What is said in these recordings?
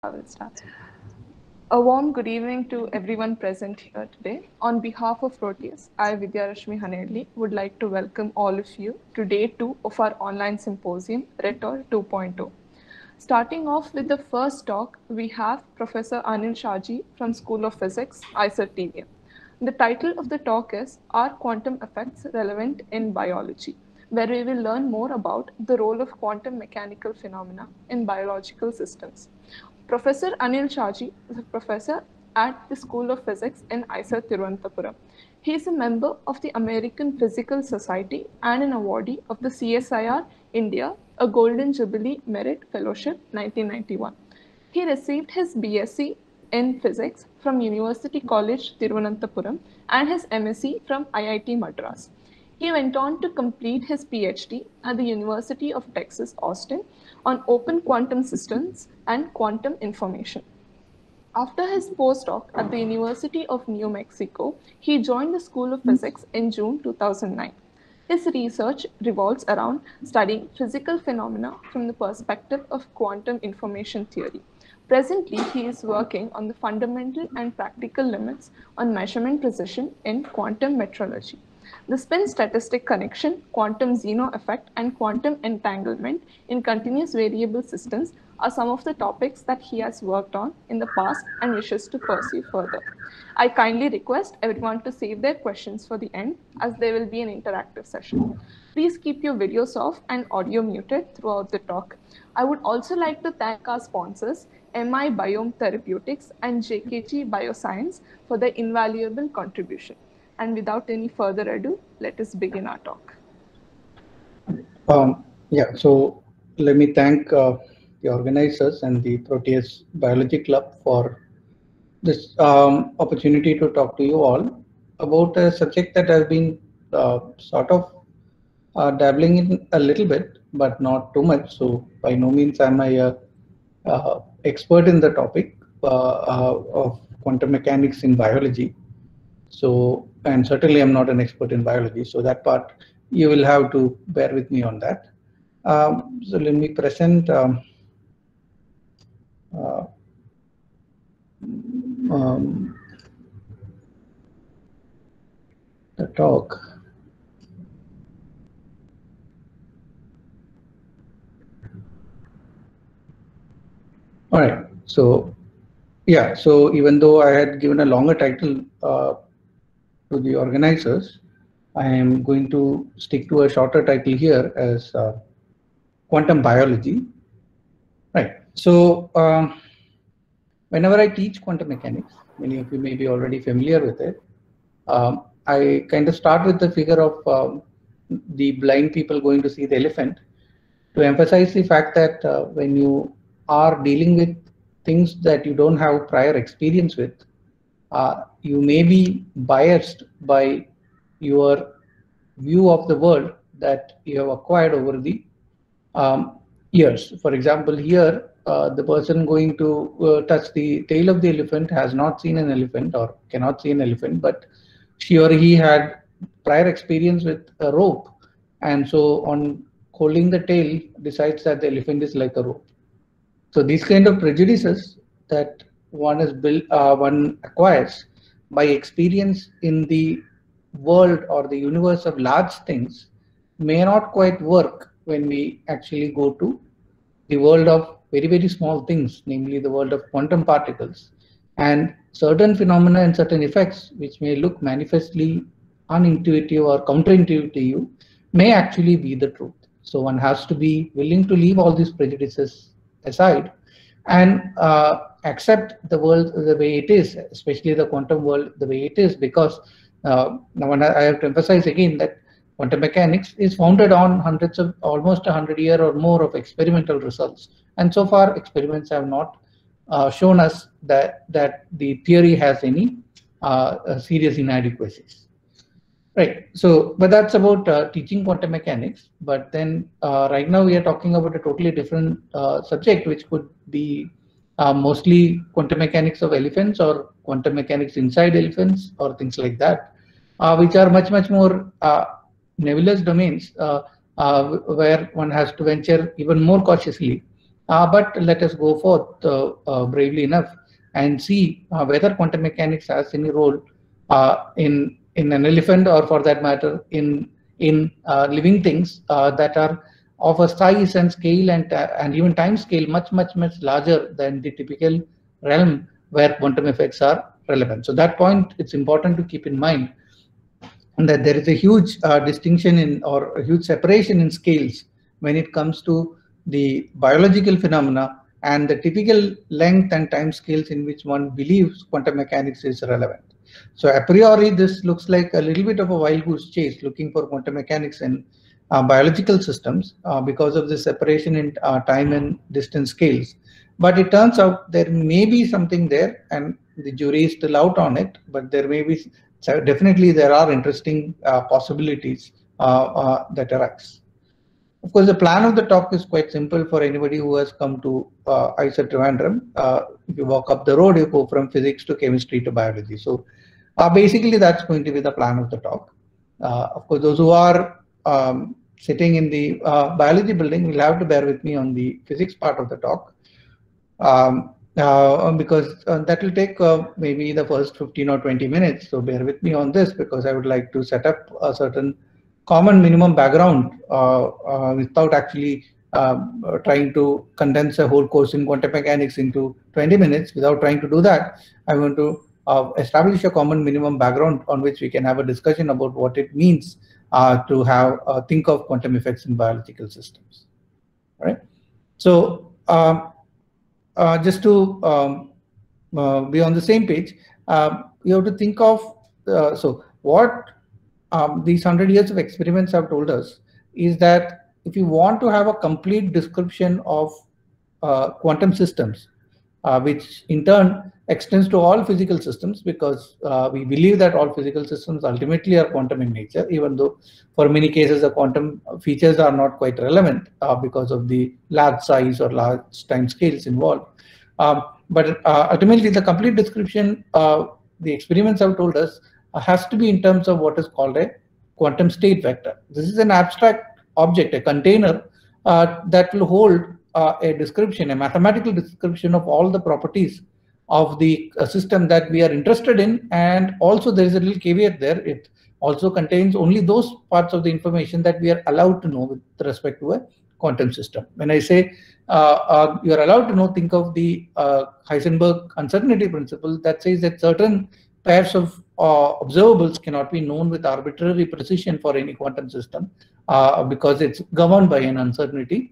I will start. A warm good evening to everyone present here today. On behalf of Proteus, I, Vidyarashmi Hanelli, would like to welcome all of you to day 2 of our online symposium, Rhetor 2.0. Starting off with the first talk, we have Professor Anil Shaji from School of Physics, IISER TVM. The title of the talk is Are Quantum Effects Relevant in Biology?, where we will learn more about the role of quantum mechanical phenomena in biological systems. Professor Anil Shaji is a professor at the School of Physics in IISER Thiruvananthapuram. He is a member of the American Physical Society and an awardee of the CSIR India, a Golden Jubilee Merit Fellowship 1991. He received his BSc in Physics from University College Thiruvananthapuram and his MSc from IIT Madras. He went on to complete his PhD at the University of Texas, Austin on open quantum systems and quantum information. After his postdoc at the University of New Mexico, he joined the School of Physics in June 2009. His research revolves around studying physical phenomena from the perspective of quantum information theory. Presently, he is working on the fundamental and practical limits on measurement precision in quantum metrology. The spin statistic connection, quantum Zeno effect, and quantum entanglement in continuous variable systems are some of the topics that he has worked on in the past and wishes to pursue further. I kindly request everyone to save their questions for the end, as there will be an interactive session. Please keep your videos off and audio muted throughout the talk. I would also like to thank our sponsors, MI Biome Therapeutics and JKG Bioscience, for their invaluable contribution. And without any further ado, let us begin our talk. So let me thank the organizers and the Proteus Biology Club for this opportunity to talk to you all about a subject that has been sort of dabbling in a little bit, but not too much. So by no means am I a expert in the topic of quantum mechanics in biology. So, and certainly I'm not an expert in biology, so that part you will have to bear with me on that. So let me present the talk. All right, so yeah, so even though I had given a longer title to the organizers, I am going to stick to a shorter title here as quantum biology. Right. So whenever I teach quantum mechanics, many of you may be already familiar with it. I kind of start with the figure of the blind people going to see the elephant to emphasize the fact that when you are dealing with things that you don't have prior experience with, you may be biased by your view of the world that you have acquired over the years. For example, here the person going to touch the tail of the elephant has not seen an elephant or cannot see an elephant, but she or he had prior experience with a rope, and so on holding the tail decides that the elephant is like a rope. So these kind of prejudices that one is built, one acquires by experience in the world or the universe of large things may not quite work when we actually go to the world of very, very small things, namely the world of quantum particles. And certain phenomena and certain effects which may look manifestly unintuitive or counterintuitive to you may actually be the truth. So one has to be willing to leave all these prejudices aside and accept the world the way it is, especially the quantum world the way it is, because now I have to emphasize again that quantum mechanics is founded on hundreds of, almost 100 years or more of experimental results, and so far experiments have not shown us that the theory has any serious inadequacies. Right. So, but that's about teaching quantum mechanics. But then right now we are talking about a totally different subject, which could be mostly quantum mechanics of elephants or quantum mechanics inside elephants or things like that, which are much, much more nebulous domains where one has to venture even more cautiously But let us go forth bravely enough and see whether quantum mechanics has any role in an elephant, or for that matter in living things that are of a size and scale and even time scale much larger than the typical realm where quantum effects are relevant. So that point, it's important to keep in mind, and that there is a huge distinction in, or a huge separation in scales when it comes to the biological phenomena and the typical length and time scales in which one believes quantum mechanics is relevant. So a priori, this looks like a little bit of a wild goose chase looking for quantum mechanics in biological systems because of the separation in time and distance scales. But it turns out there may be something there, and the jury is still out on it, but there may be, so definitely there are interesting possibilities that arise. Of course, the plan of the talk is quite simple for anybody who has come to IISER Trivandrum. If you walk up the road, you go from physics to chemistry to biology. So basically, that's going to be the plan of the talk. Of course, those who are sitting in the biology building will have to bear with me on the physics part of the talk. Because that will take maybe the first 15 or 20 minutes. So bear with me on this, because I would like to set up a certain common minimum background without actually trying to condense a whole course in quantum mechanics into 20 minutes. Without trying to do that, I'm going to establish a common minimum background on which we can have a discussion about what it means to have think of quantum effects in biological systems. All right. So just to be on the same page, you have to think of so what these 100 years of experiments have told us is that if you want to have a complete description of quantum systems, which in turn extends to all physical systems, because we believe that all physical systems ultimately are quantum in nature, even though for many cases the quantum features are not quite relevant because of the large size or large time scales involved. But ultimately the complete description the experiments have told us has to be in terms of what is called a quantum state vector. This is an abstract object, a container that will hold a description, a mathematical description of all the properties of the system that we are interested in. And also there is a little caveat there. It also contains only those parts of the information that we are allowed to know with respect to a quantum system. When I say you are allowed to know, think of the Heisenberg uncertainty principle that says that certain pairs of observables cannot be known with arbitrary precision for any quantum system because it's governed by an uncertainty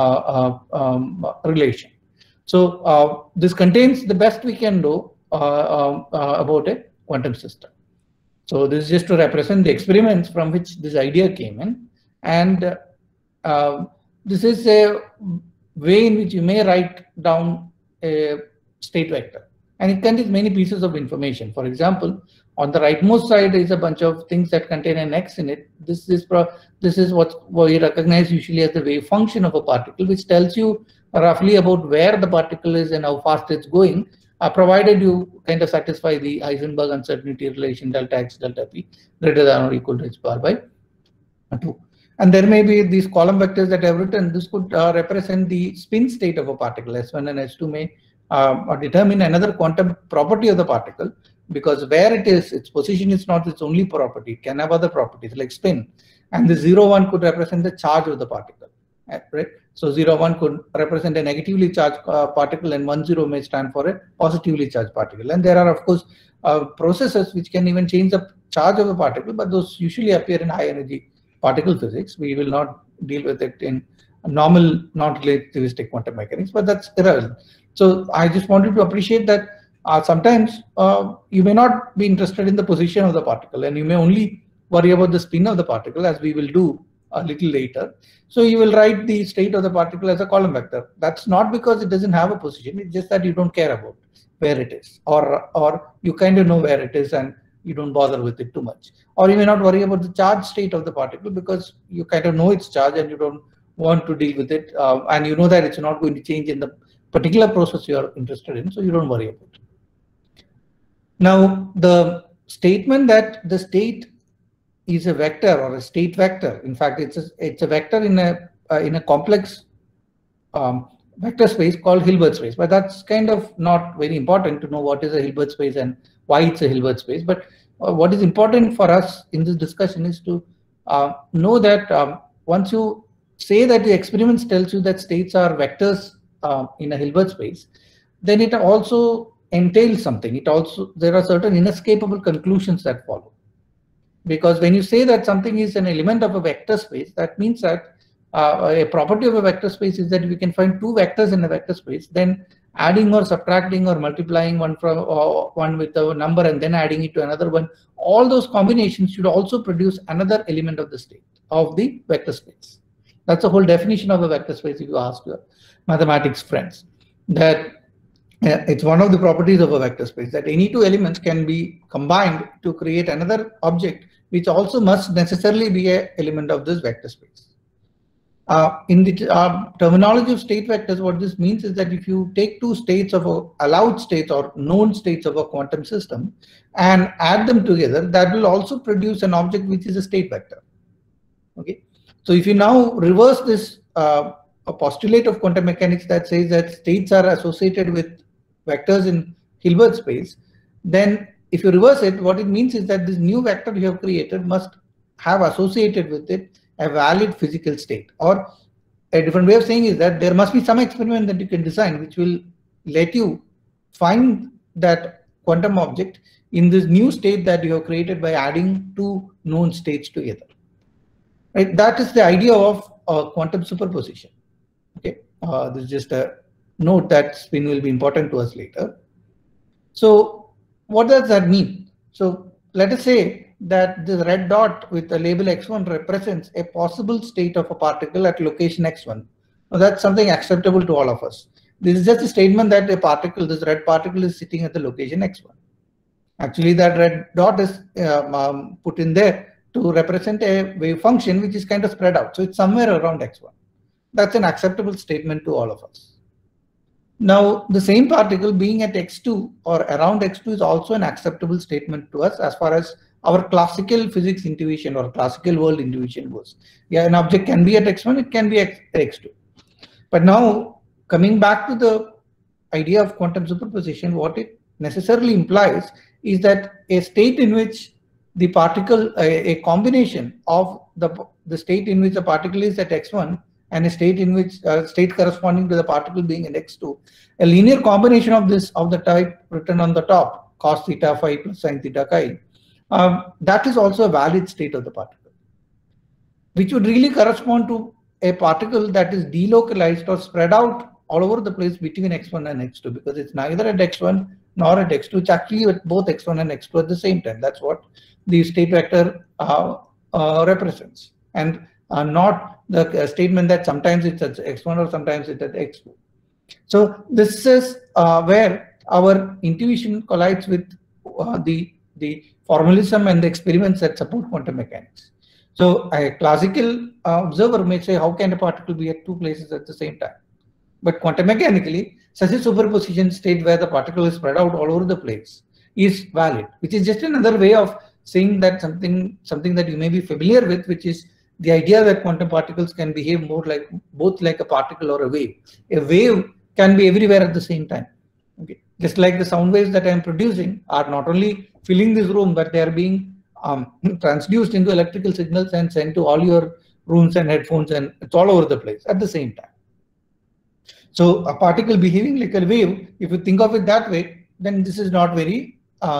relation. So this contains the best we can do about a quantum system. So this is just to represent the experiments from which this idea came in, and this is a way in which you may write down a state vector, and it contains many pieces of information. For example, on the rightmost side is a bunch of things that contain an X in it. This is what we recognize usually as the wave function of a particle, which tells you roughly about where the particle is and how fast it's going, provided you kind of satisfy the Heisenberg uncertainty relation delta X delta P greater than or equal to h bar by 2. And there may be these column vectors that I have written. This could represent the spin state of a particle. S1 and S2 may determine another quantum property of the particle, because where it is, its position is not its only property. It can have other properties like spin. And the 0, 1 could represent the charge of the particle, right? So 0, 1 could represent a negatively charged particle, and 1, 0 may stand for a positively charged particle. And there are, of course, processes which can even change the charge of a particle, but those usually appear in high energy particle physics. We will not deal with it in normal non-relativistic quantum mechanics, but that's irrelevant. So I just wanted to appreciate that sometimes you may not be interested in the position of the particle, and you may only worry about the spin of the particle, as we will do a little later. So you will write the state of the particle as a column vector. That's not because it doesn't have a position, it's just that you don't care about where it is, or you kind of know where it is and you don't bother with it too much. Or you may not worry about the charge state of the particle because you kind of know its charge and you don't want to deal with it, and you know that it's not going to change in the particular process you are interested in, so you don't worry about it. Now, the statement that the state is a vector or a state vector, in fact, it's a vector in a complex vector space called Hilbert space. But that's kind of not very important to know what is a Hilbert space and why it's a Hilbert space. But what is important for us in this discussion is to know that once you say that the experiments tells you that states are vectors in a Hilbert space, then it also entails something. There are certain inescapable conclusions that follow. Because when you say that something is an element of a vector space, that means that a property of a vector space is that we can find two vectors in a vector space, then adding or subtracting or multiplying one with a number and then adding it to another one, all those combinations should also produce another element of the state of the vector space. That's the whole definition of a vector space if you ask your mathematics friends. That it's one of the properties of a vector space that any two elements can be combined to create another object, which also must necessarily be an element of this vector space. In the terminology of state vectors, what this means is that if you take two states of allowed states or known states of a quantum system and add them together, that will also produce an object which is a state vector. Okay, so if you now reverse this a postulate of quantum mechanics that says that states are associated with vectors in Hilbert space, then if you reverse it, what it means is that this new vector you have created must have associated with it a valid physical state. Or a different way of saying is that there must be some experiment that you can design which will let you find that quantum object in this new state that you have created by adding two known states together. Right? That is the idea of quantum superposition. Okay, this is just a note that spin will be important to us later. So what does that mean? So let us say that the red dot with the label x1 represents a possible state of a particle at location x1. Now that's something acceptable to all of us. This is just a statement that a particle, this red particle, is sitting at the location x1. Actually, that red dot is put in there to represent a wave function which is kind of spread out. So it's somewhere around x1. That's an acceptable statement to all of us. Now, the same particle being at x2 or around x2 is also an acceptable statement to us as far as our classical physics intuition or classical world intuition goes. Yeah, an object can be at x1, it can be at x2. But now, coming back to the idea of quantum superposition, what it necessarily implies is that a state in which the particle, a combination of the state in which the particle is at x1 and a state in which state corresponding to the particle being at x2, a linear combination of this of the type written on the top, cos theta phi plus sin theta chi, that is also a valid state of the particle, which would really correspond to a particle that is delocalized or spread out all over the place between x1 and x2, because it's neither at x1 nor at x2. It's actually at both x1 and x2 at the same time. That's what the state vector represents, and not the statement that sometimes it's at x1 or sometimes it's at x2. So this is where our intuition collides with the formalism and the experiments that support quantum mechanics. So a classical observer may say, how can a particle be at two places at the same time? But quantum mechanically, such a superposition state where the particle is spread out all over the place is valid, which is just another way of saying that something that you may be familiar with, which is the idea that quantum particles can behave more like both like a particle or a wave. A wave can be everywhere at the same time. Okay, just like the sound waves that I am producing are not only filling this room, but they are being transduced into electrical signals and sent to all your rooms and headphones, and it's all over the place at the same time. So a particle behaving like a wave, if you think of it that way, then this is not very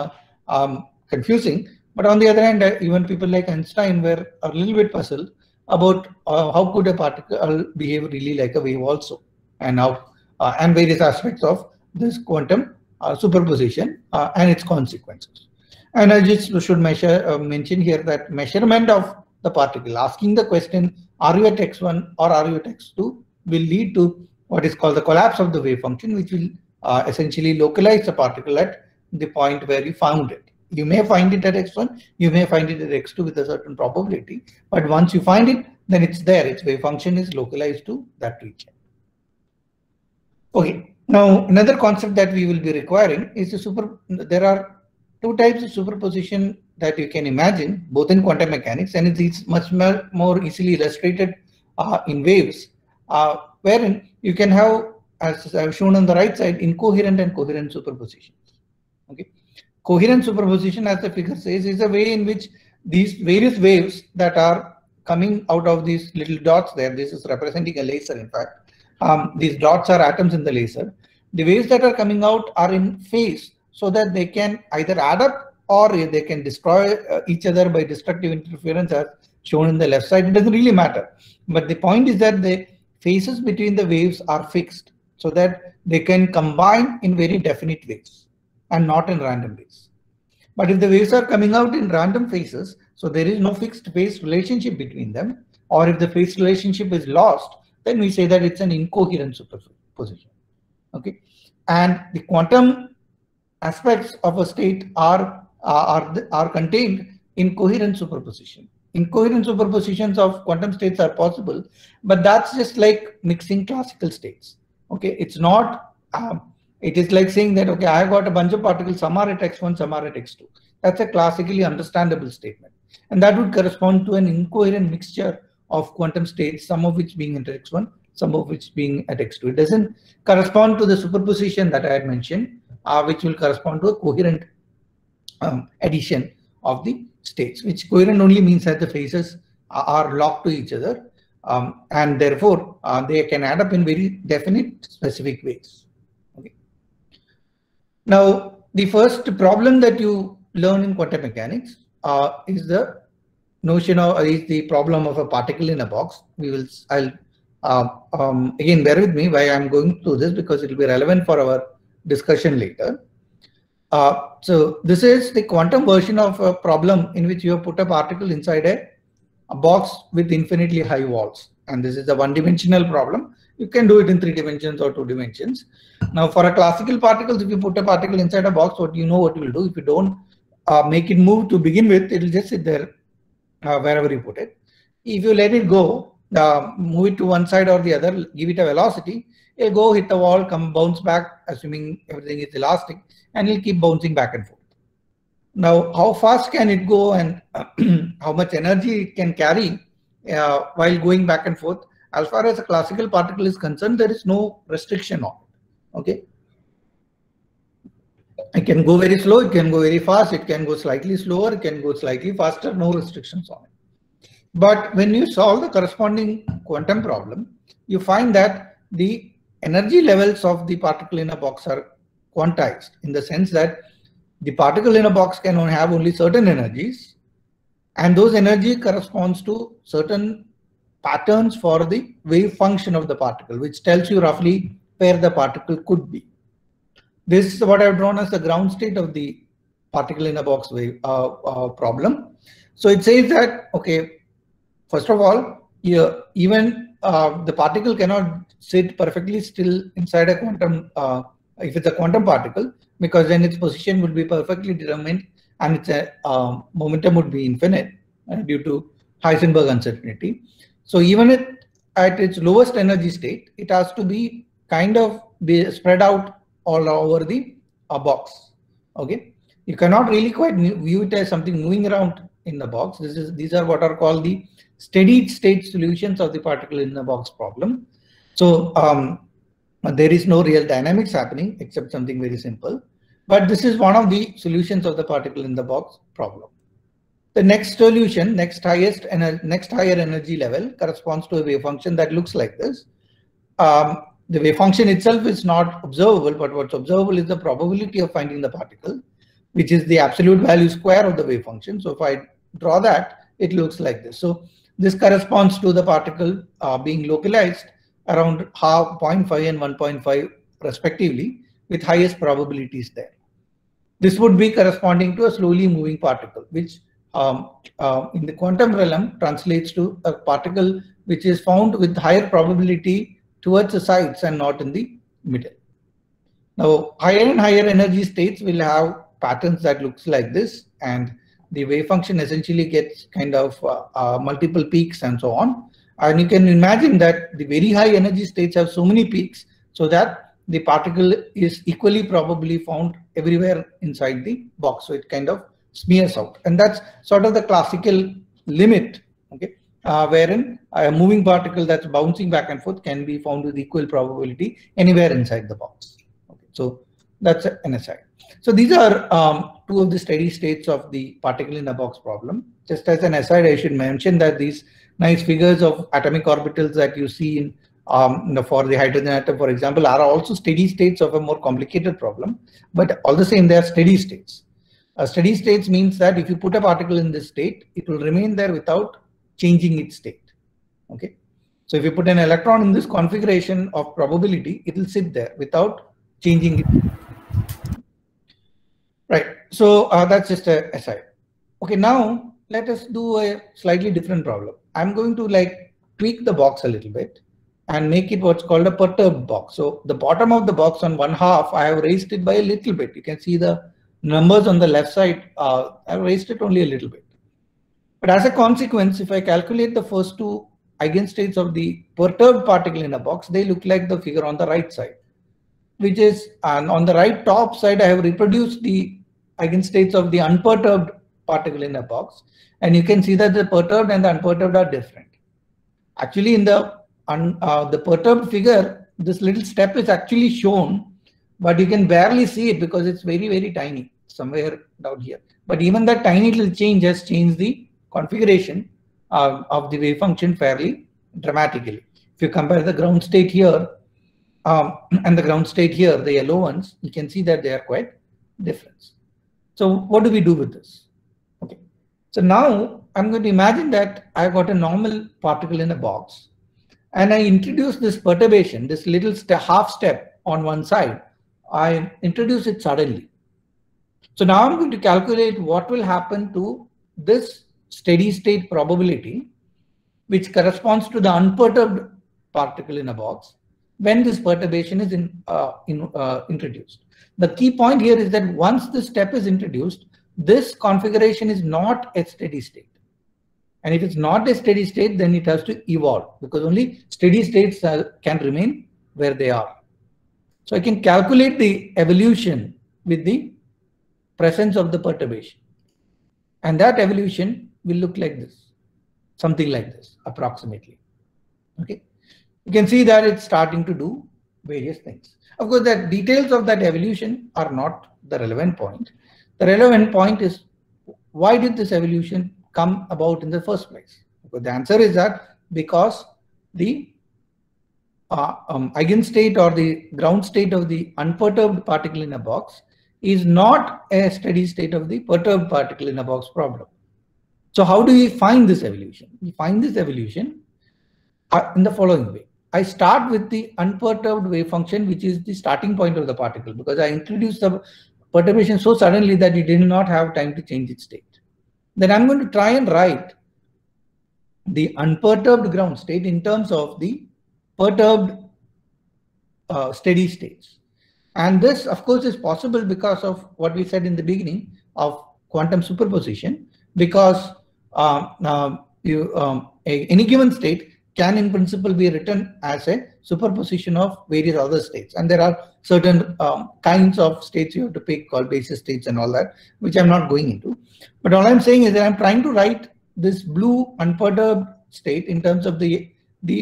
confusing. But on the other hand, even people like Einstein were a little bit puzzled about how could a particle behave really like a wave also, and how and various aspects of this quantum superposition and its consequences. And I just should mention here that measurement of the particle, asking the question, are you at x1 or are you at x2, will lead to what is called the collapse of the wave function, which will essentially localize the particle at the point where you found it. You may find it at x1, you may find it at x2 with a certain probability, but once you find it, then it's there. Its wave function is localized to that region. Okay, now another concept that we will be requiring is there are two types of superposition that you can imagine, both in quantum mechanics, and it's much more easily illustrated in waves, wherein you can have as I've shown on the right side, incoherent and coherent superpositions. Okay, coherent superposition, as the figure says, is a way in which these various waves that are coming out of these little dots there. This is representing a laser. In fact, these dots are atoms in the laser. The waves that are coming out are in phase, so that they can either add up or they can destroy each other by destructive interference, as shown in the left side. It doesn't really matter. But the point is that the phases between the waves are fixed, so that they can combine in very definite ways and not in random ways. But if the waves are coming out in random phases, so there is no fixed phase relationship between them, or if the phase relationship is lost, then we say that it's an incoherent superposition. Okay, and the quantum aspects of a state are contained in coherent superposition. Incoherent superpositions of quantum states are possible, but that's just like mixing classical states. Okay, it's not. It is like saying that, okay, I got a bunch of particles, some are at x1, some are at x2. That's a classically understandable statement, and that would correspond to an incoherent mixture of quantum states, some of which being at x1, some of which being at x2. It doesn't correspond to the superposition that I had mentioned, which will correspond to a coherent addition of the states, which coherent only means that the phases are locked to each other, and therefore they can add up in very definite specific ways. Okay. Now, the first problem that you learn in quantum mechanics is the notion of the problem of a particle in a box. Again, bear with me why I'm going through this, because it will be relevant for our discussion later. So this is the quantum version of a problem in which you have put a particle inside a box with infinitely high walls, and this is a one-dimensional problem. You can do it in 3 dimensions or 2 dimensions. Now, for a classical particles, if you put a particle inside a box, what you will do, if you don't make it move to begin with, it will just sit there wherever you put it. If you let it go, move it to one side or the other, give it a velocity, it will go hit the wall, come bounce back, assuming everything is elastic, and it will keep bouncing back and forth. Now, how fast can it go, and how much energy it can carry while going back and forth? As far as a classical particle is concerned, there is no restriction on it. Okay, it can go very slow, it can go very fast, it can go slightly slower, it can go slightly faster, no restrictions on it. But when you solve the corresponding quantum problem, you find that the energy levels of the particle in a box are quantized, in the sense that the particle in a box can have only certain energies, and those energy corresponds to certain patterns for the wave function of the particle, which tells you roughly where the particle could be. This is what I've drawn as the ground state of the particle in a box wave problem. So it says that, okay, first of all, even the particle cannot sit perfectly still inside a quantum, if it's a quantum particle, because then its position would be perfectly determined and its momentum would be infinite due to Heisenberg uncertainty. So even at its lowest energy state, it has to be kind of spread out all over the box. Okay, you cannot really quite view it as something moving around in the box. These are what are called the steady state solutions of the particle in the box problem. So there is no real dynamics happening except something very simple. But this is one of the solutions of the particle in the box problem. The next solution, next higher energy level, corresponds to a wave function that looks like this. The wave function itself is not observable, but what's observable is the probability of finding the particle, which is the absolute value square of the wave function. So if I draw that, it looks like this. So this corresponds to the particle being localized around 0.5 and 1.5 respectively, with highest probabilities there. This would be corresponding to a slowly moving particle, which in the quantum realm translates to a particle which is found with higher probability towards the sides and not in the middle. Now, higher and higher energy states will have patterns that looks like this, and the wave function essentially gets kind of multiple peaks and so on. And you can imagine that the very high energy states have so many peaks, so that the particle is equally probably found everywhere inside the box. So it kind of smears out, and that's sort of the classical limit. Okay, wherein a moving particle that's bouncing back and forth can be found with equal probability anywhere inside the box. Okay, so that's an aside. So these are two of the steady states of the particle in a box problem. Just as an aside, I should mention that these nice figures of atomic orbitals that you see in for the hydrogen atom, for example, are also steady states of a more complicated problem, but all the same, they are steady states. Steady states means that if you put a particle in this state, it will remain there without changing its state. Okay, so if you put an electron in this configuration of probability, it will sit there without changing it. Right, so that's just a aside. Okay, now let us do a slightly different problem. I'm going to like tweak the box a little bit and make it what's called a perturbed box. So the bottom of the box on one half, I have raised it by a little bit. You can see the numbers on the left side. I've raised it only a little bit. But as a consequence, if I calculate the first two eigenstates of the perturbed particle in a box, they look like the figure on the right side, which is on the right top side, I have reproduced the eigenstates of the unperturbed particle in a box. And you can see that the perturbed and the unperturbed are different. Actually, in the perturbed figure, this little step is actually shown, but you can barely see it because it's very, very tiny somewhere down here. But even that tiny little change has changed the configuration of the wave function fairly dramatically. If you compare the ground state here and the ground state here, the yellow ones, you can see that they are quite different. So what do we do with this? Okay, so now I'm going to imagine that I've got a normal particle in a box and I introduce this perturbation, this little half step on one side. I introduce it suddenly. So now I'm going to calculate what will happen to this steady state probability, which corresponds to the unperturbed particle in a box when this perturbation is introduced. The key point here is that once this step is introduced, this configuration is not a steady state. And if it's not a steady state, then it has to evolve because only steady states can remain where they are. So I can calculate the evolution with the presence of the perturbation. And that evolution will look like this, something like this, approximately. Okay, you can see that it's starting to do various things. Of course, the details of that evolution are not the relevant point. The relevant point is, why did this evolution come about in the first place? Because the answer is that because the eigenstate or the ground state of the unperturbed particle in a box is not a steady state of the perturbed particle in a box problem. So how do we find this evolution? We find this evolution in the following way. I start with the unperturbed wave function, which is the starting point of the particle, because I introduced the perturbation so suddenly that it did not have time to change its state. Then I'm going to try and write the unperturbed ground state in terms of the perturbed steady states. And this, of course, is possible because of what we said in the beginning of quantum superposition, because any given state can in principle be written as a superposition of various other states. And there are certain kinds of states you have to pick called basis states and all that, which I'm not going into. But all I'm saying is that I'm trying to write this blue unperturbed state in terms of the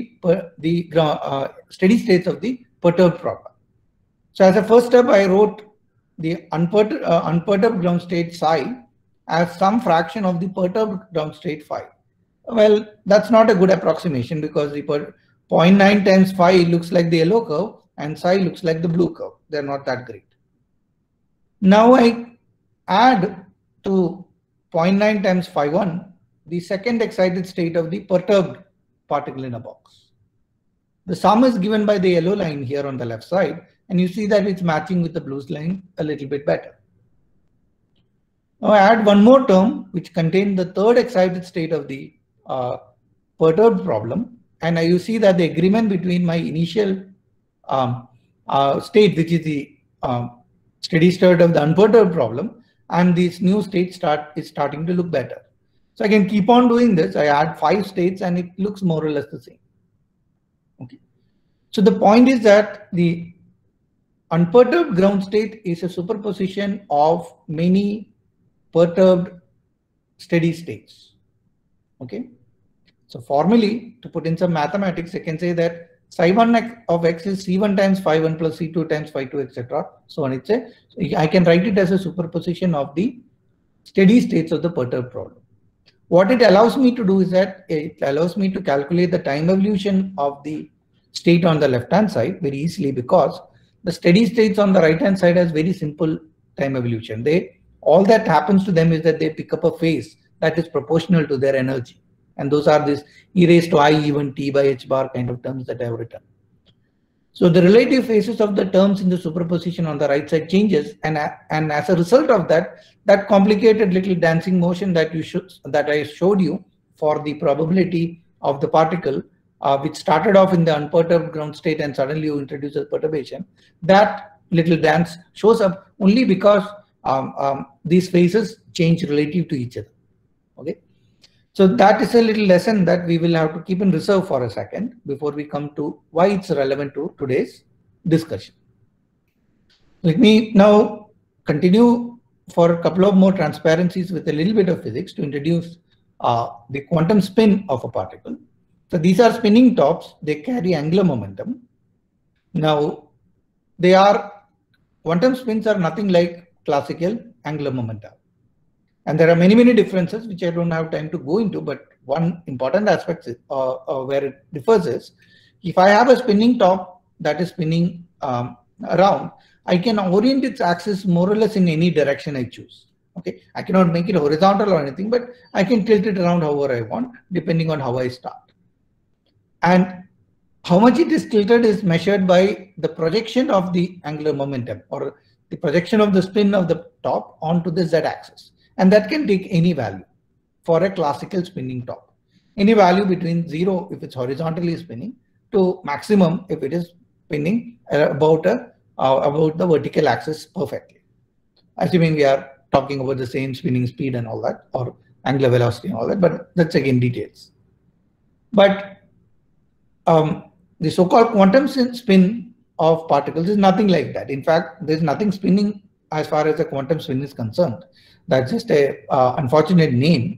steady states of the perturbed problem. So as a first step, I wrote the unperturbed ground state psi as some fraction of the perturbed ground state phi. Well, that's not a good approximation because the 0.9 times phi looks like the yellow curve and psi looks like the blue curve. They're not that great. Now I add to 0.9 times phi 1 the second excited state of the perturbed particle in a box. The sum is given by the yellow line here on the left side, and you see that it's matching with the blue line a little bit better. Now I add one more term which contains the third excited state of the perturbed problem, and you see that the agreement between my initial state, which is the steady state of the unperturbed problem, and this new state is starting to look better. So I can keep on doing this. I add 5 states and it looks more or less the same. Okay. So the point is that the unperturbed ground state is a superposition of many perturbed steady states. Okay. So formally, to put in some mathematics, I can say that psi1 of x is c1 times phi1 plus c2 times phi2, etc. So on it's a, I can write it as a superposition of the steady states of the perturbed problem. What it allows me to do is that it allows me to calculate the time evolution of the state on the left-hand side very easily, because the steady states on the right-hand side has very simple time evolution. All that happens to them is that they pick up a phase that is proportional to their energy. And those are this e raised to I even t by h bar kind of terms that I have written. So the relative phases of the terms in the superposition on the right side changes, and as a result of that, that complicated little dancing motion that I showed you for the probability of the particle, which started off in the unperturbed ground state and suddenly you introduce a perturbation, that little dance shows up only because these phases change relative to each other. Okay. So that is a little lesson that we will have to keep in reserve for a second before we come to why it's relevant to today's discussion. Let me now continue for a couple of more transparencies with a little bit of physics to introduce the quantum spin of a particle. So these are spinning tops, they carry angular momentum. Now, quantum spins are nothing like classical angular momentum. And there are many, many differences which I don't have time to go into, but one important aspect where it differs is, if I have a spinning top that is spinning around, I can orient its axis more or less in any direction I choose. Okay, I cannot make it horizontal or anything, but I can tilt it around however I want, depending on how I start. And how much it is tilted is measured by the projection of the angular momentum, or the projection of the spin of the top onto the z-axis. And that can take any value for a classical spinning top. Any value between 0 if it's horizontally spinning to maximum if it is spinning about the vertical axis perfectly. Assuming we are talking about the same spinning speed and all that, or angular velocity and all that, but that's again details. But the so-called quantum spin of particles is nothing like that. In fact, there's nothing spinning as far as the quantum spin is concerned. That's just a unfortunate name.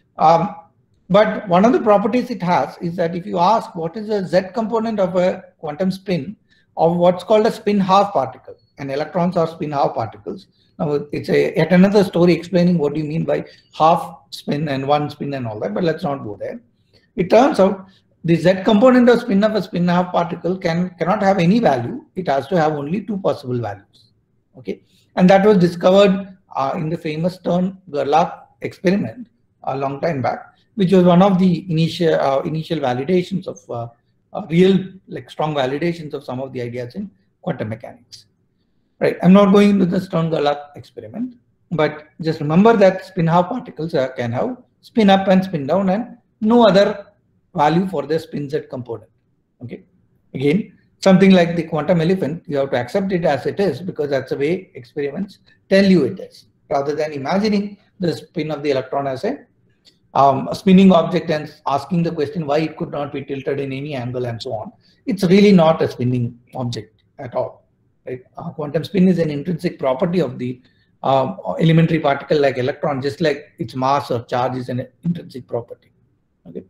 But one of the properties it has is that if you ask what is the z component of a quantum spin of what's called a spin half particle, and electrons are spin half particles. Now it's yet another story explaining what you mean by half spin and one spin and all that, but let's not go there. It turns out the z component of a spin half particle cannot have any value. It has to have only two possible values. Okay, and that was discovered in the famous Stern-Gerlach experiment a long time back, which was one of the initial validations of real, like strong validations of some of the ideas in quantum mechanics. Right. I'm not going into the Stern-Gerlach experiment, but just remember that spin half particles can have spin up and spin down and no other value for the spin z component. Okay. Again, something like the quantum elephant, you have to accept it as it is because that's the way experiments tell you it is, rather than imagining the spin of the electron as a spinning object and asking the question why it could not be tilted in any angle and so on. It's really not a spinning object at all. Right? Quantum spin is an intrinsic property of the elementary particle like electron, just like its mass or charge is an intrinsic property. Okay.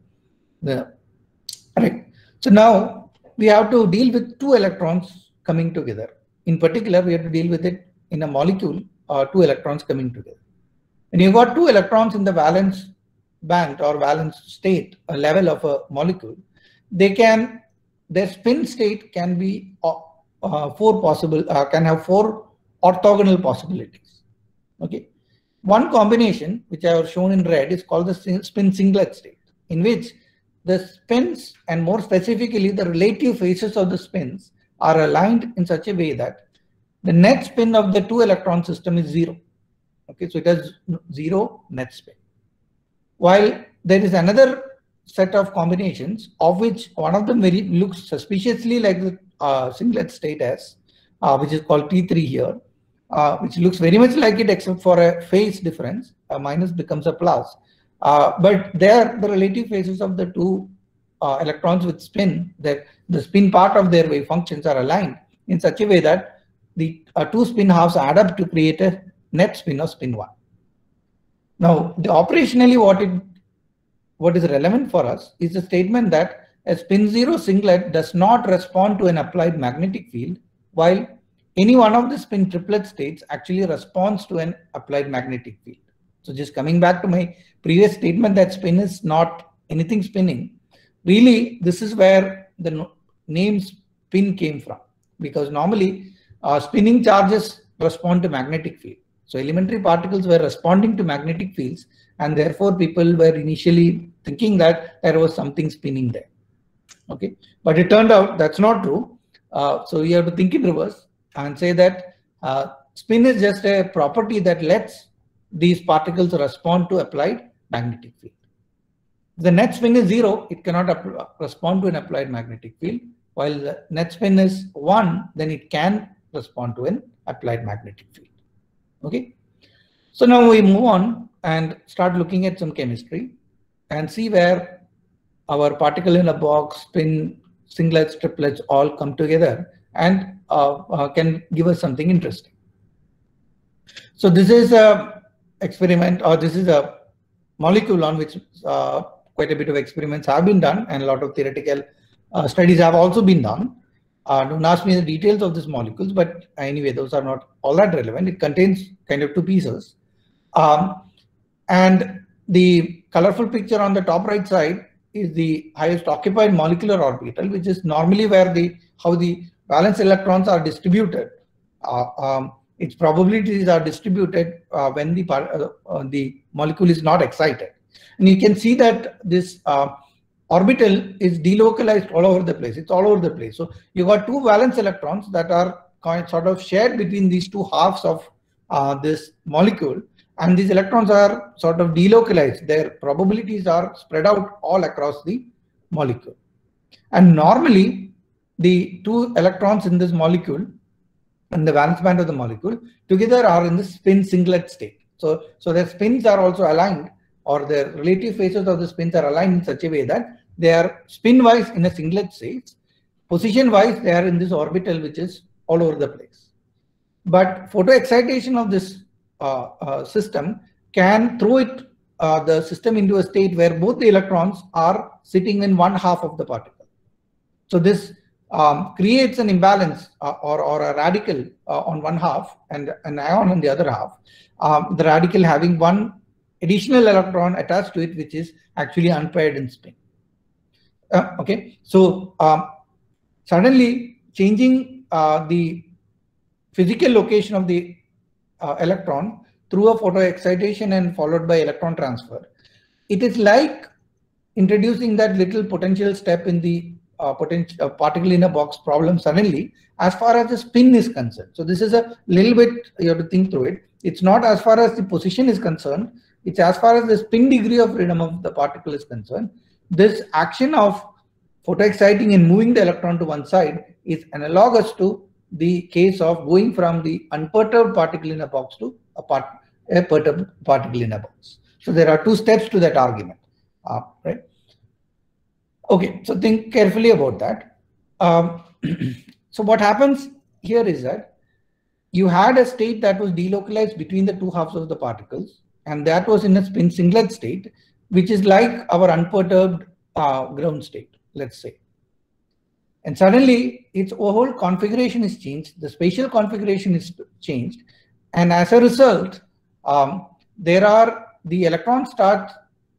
Right. So now we have to deal with two electrons coming together. In particular, we have to deal with it in a molecule or two electrons coming together. When you've got two electrons in the valence band or valence state, a level of a molecule, their spin state can be can have four orthogonal possibilities. Okay. One combination, which I have shown in red, is called the spin singlet state, in which the spins, and more specifically the relative phases of the spins, are aligned in such a way that the net spin of the two electron system is 0. Okay, so it has 0 net spin. While there is another set of combinations, of which one of them looks suspiciously like the singlet state S, which is called T3 here, which looks very much like it except for a phase difference. A minus becomes a plus. But there, the relative phases of the two electrons with spin, the spin part of their wave functions are aligned in such a way that the two spin halves add up to create a net spin of spin 1. Now, operationally, what is relevant for us is the statement that a spin 0 singlet does not respond to an applied magnetic field, while any one of the spin triplet states actually responds to an applied magnetic field. So just coming back to my previous statement that spin is not anything spinning, really this is where the name spin came from, because normally spinning charges respond to magnetic field. So elementary particles were responding to magnetic fields, and therefore people were initially thinking that there was something spinning there. Okay, but it turned out that's not true. So you have to think in reverse and say that spin is just a property that lets these particles respond to applied magnetic field. If the net spin is 0, it cannot respond to an applied magnetic field. While the net spin is 1, then it can respond to an applied magnetic field. Okay, so now we move on and start looking at some chemistry and see where our particle in a box, spin, singlets, triplets all come together and can give us something interesting. So this is a experiment, or this is a molecule on which quite a bit of experiments have been done, and a lot of theoretical studies have also been done. Don't ask me the details of these molecules, but anyway, those are not all that relevant. It contains kind of two pieces. And the colorful picture on the top right side is the highest occupied molecular orbital, which is normally where how the valence electrons are distributed. Its probabilities are distributed when the molecule is not excited. And you can see that this orbital is delocalized all over the place. It's all over the place. So you got two valence electrons that are sort of shared between these two halves of this molecule, and these electrons are sort of delocalized. Their probabilities are spread out all across the molecule. And normally the two electrons in this molecule and the valence band of the molecule together are in the spin singlet state. So their spins are also aligned, or their relative phases of the spins are aligned in such a way that they are spin-wise in a singlet state. Position-wise, they are in this orbital, which is all over the place. But photoexcitation of this system can throw the system into a state where both the electrons are sitting in one half of the particle. So this creates an imbalance or a radical on one half and an ion on the other half. The radical having one additional electron attached to it, which is actually unpaired in spin. Okay, so suddenly changing the physical location of the electron through a photoexcitation and followed by electron transfer, it is like introducing that little potential step in the particle in a box problem suddenly as far as the spin is concerned. So this is a little bit, you have to think through it. It's not as far as the position is concerned, it's as far as the spin degree of freedom of the particle is concerned. This action of photoexciting and moving the electron to one side is analogous to the case of going from the unperturbed particle in a box to a perturbed particle in a box. So there are two steps to that argument, right? Okay, so think carefully about that. So what happens here is that you had a state that was delocalized between the two halves of the particles, and that was in a spin singlet state, which is like our unperturbed ground state, let's say. And suddenly its whole configuration is changed, the spatial configuration is changed, and as a result, the electrons start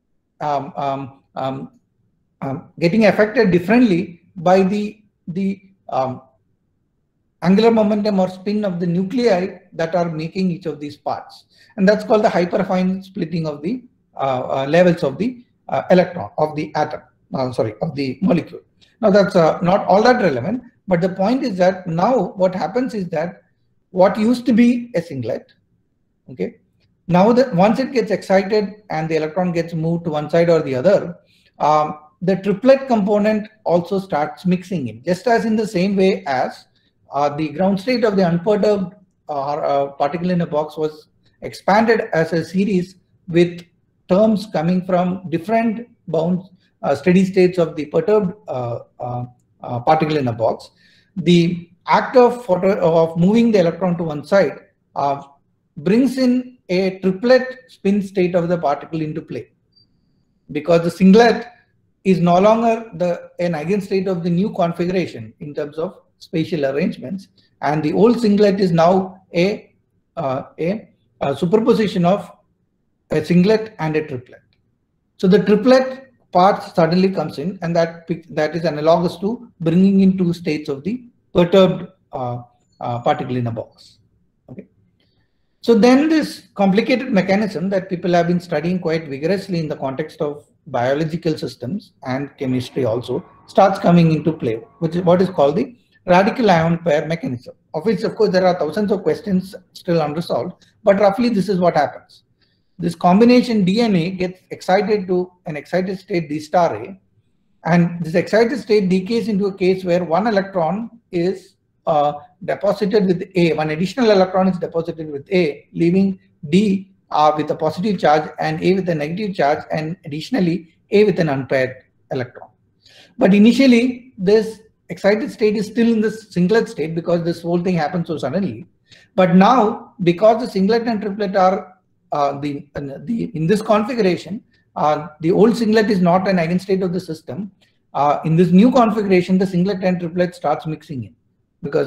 getting affected differently by the angular momentum or spin of the nuclei that are making each of these parts, and that's called the hyperfine splitting of the levels of the electron of the atom. Of the molecule. Now that's not all that relevant, but the point is that now what happens is that what used to be a singlet, okay, now that once it gets excited and the electron gets moved to one side or the other, the triplet component also starts mixing in, just as in the same way as the ground state of the unperturbed particle in a box was expanded as a series with terms coming from different bounds, steady states of the perturbed particle in a box. The act of moving the electron to one side brings in a triplet spin state of the particle into play. because the singlet is no longer an eigenstate of the new configuration in terms of spatial arrangements, and the old singlet is now a superposition of a singlet and a triplet. So the triplet part suddenly comes in, and that is analogous to bringing in two states of the perturbed particle in a box. Okay. So then this complicated mechanism that people have been studying quite vigorously in the context of biological systems and chemistry also starts coming into play, which is what is called the radical ion pair mechanism, of which of course there are thousands of questions still unresolved, but roughly this is what happens. This combination DNA gets excited to an excited state D star A, and this excited state decays into a case where one electron is deposited with A, one additional electron is deposited with A, leaving D with a positive charge and A with a negative charge, and additionally A with an unpaired electron. But initially this excited state is still in the singlet state because this whole thing happens so suddenly. But now, because the singlet and triplet are in this configuration, the old singlet is not an eigenstate of the system. In this new configuration, the singlet and triplet starts mixing in because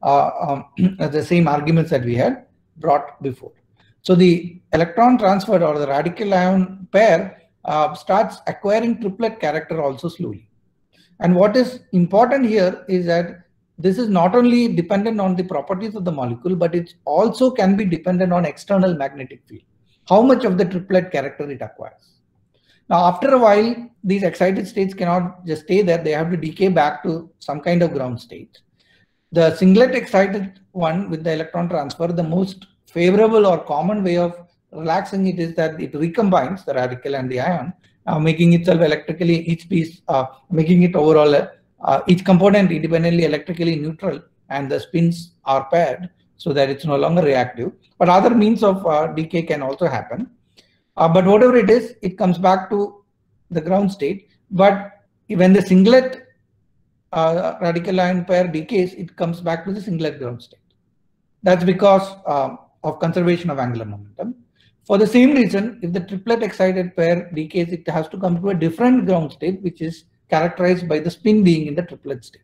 the same arguments that we had brought before. So the electron transfer or the radical ion pair starts acquiring triplet character also slowly. And what is important here is that this is not only dependent on the properties of the molecule, but it also can be dependent on external magnetic field, how much of the triplet character it acquires. Now, after a while, these excited states cannot just stay there. They have to decay back to some kind of ground state. The singlet excited one with the electron transfer, the most favorable or common way of relaxing it is that it recombines the radical and the ion, making itself electrically, each piece, making it overall, each component independently electrically neutral, and the spins are paired so that it's no longer reactive. But other means of decay can also happen. But whatever it is, it comes back to the ground state. But when the singlet radical ion pair decays, it comes back to the singlet ground state. That's because of conservation of angular momentum. For the same reason, if the triplet excited pair decays, it has to come to a different ground state, which is characterized by the spin being in the triplet state.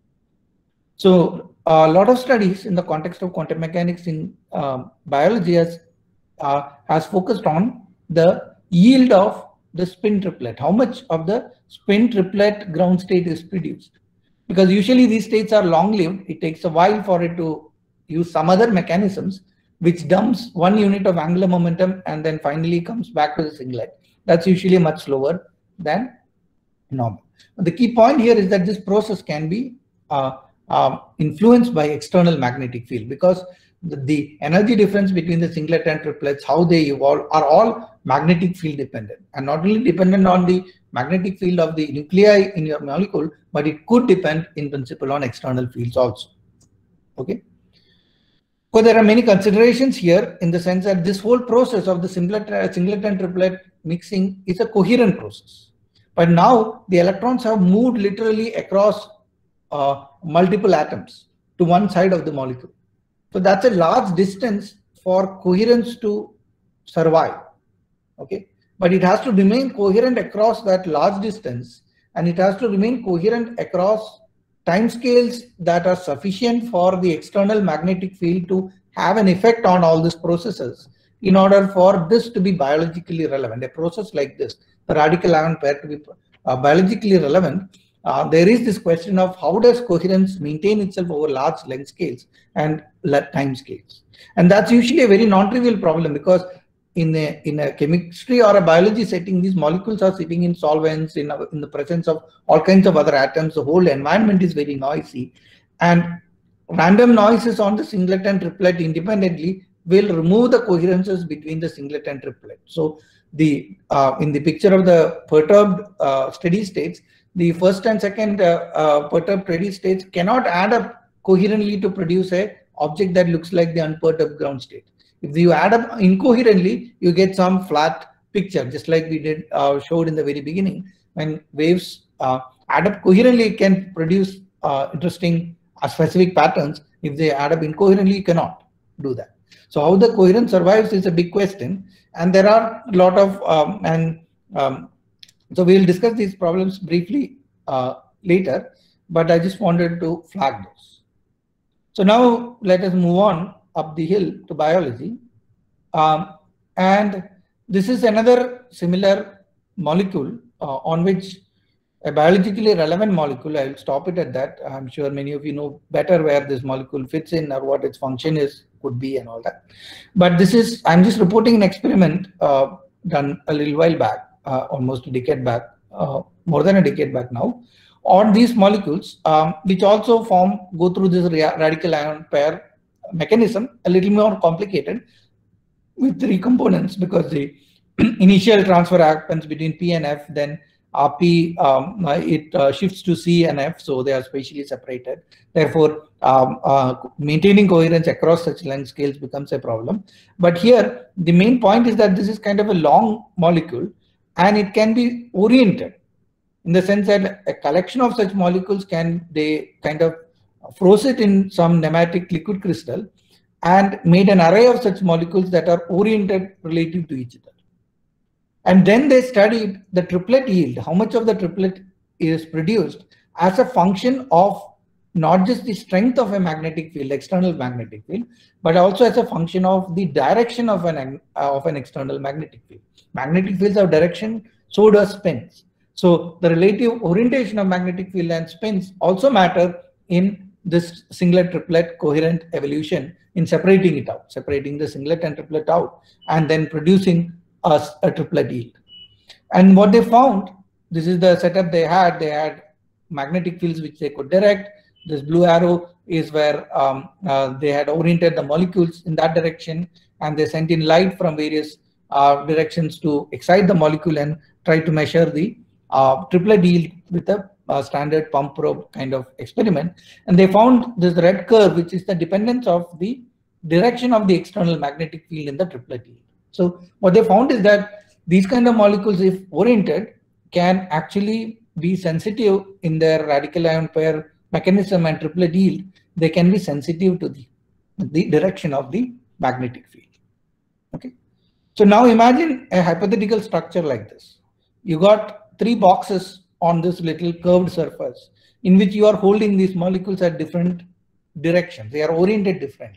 So a lot of studies in the context of quantum mechanics in biology has focused on the yield of the spin triplet, how much of the spin triplet ground state is produced. Because usually these states are long-lived, it takes a while for it to use some other mechanisms which dumps one unit of angular momentum and then finally comes back to the singlet. That's usually much slower than normal. The key point here is that this process can be influenced by external magnetic field, because the energy difference between the singlet and triplets, how they evolve, are all magnetic field dependent, and not only dependent on the magnetic field of the nuclei in your molecule, but it could depend in principle on external fields also. Okay. So there are many considerations here in the sense that this whole process of the singlet and triplet mixing is a coherent process. But now the electrons have moved literally across multiple atoms to one side of the molecule. So that's a large distance for coherence to survive. Okay, but it has to remain coherent across that large distance, and it has to remain coherent across timescales that are sufficient for the external magnetic field to have an effect on all these processes in order for this to be biologically relevant. A process like this, the radical ion pair, to be biologically relevant, there is this question of how does coherence maintain itself over large length scales and time scales. And that's usually a very non-trivial problem, because in a chemistry or a biology setting, these molecules are sitting in solvents, in the presence of all kinds of other atoms. The whole environment is very noisy, and random noises on the singlet and triplet independently will remove the coherences between the singlet and triplet. So the in the picture of the perturbed steady states, the first and second perturbed steady states cannot add up coherently to produce a object that looks like the unperturbed ground state. If you add up incoherently, you get some flat picture, just like we did showed in the very beginning. When waves add up coherently, it can produce interesting specific patterns. If they add up incoherently, you cannot do that. So how the coherence survives is a big question, and there are a lot of So we'll discuss these problems briefly later, but I just wanted to flag those. So now let us move on up the hill to biology. And this is another similar molecule on which a biologically relevant molecule. I'll stop it at that. I'm sure many of you know better where this molecule fits in or what its function is, could be, and all that. But this is, I'm just reporting an experiment done a little while back, almost a decade back, more than a decade back now, on these molecules, which also go through this radical ion pair mechanism, a little more complicated, with 3 components, because the initial transfer happens between P and F, then P shifts to C and F, so they are spatially separated. Therefore, maintaining coherence across such length scales becomes a problem. But here, the main point is that this is kind of a long molecule, and it can be oriented in the sense that a collection of such molecules they kind of froze it in some nematic liquid crystal and made an array of such molecules that are oriented relative to each other. And then they studied the triplet yield, how much of the triplet is produced as a function of not just the strength of a magnetic field, external magnetic field, but also as a function of the direction of an external magnetic field. Magnetic fields have direction, so does spins. So the relative orientation of magnetic field and spins also matter in this singlet triplet coherent evolution, in separating it out, separating the singlet and triplet out, and then producing a triplet yield. And what they found, this is the setup they had magnetic fields which they could direct. This blue arrow is where they had oriented the molecules in that direction, and they sent in light from various directions to excite the molecule and try to measure the triplet yield with a standard pump probe kind of experiment. And they found this red curve, which is the dependence of the direction of the external magnetic field in the triplet yield. So what they found is that these kind of molecules, if oriented, can actually be sensitive in their radical ion pair mechanism and triplet yield. They can be sensitive to the direction of the magnetic field. Okay. So now imagine a hypothetical structure like this. You got 3 boxes on this little curved surface in which you are holding these molecules at different directions. They are oriented differently.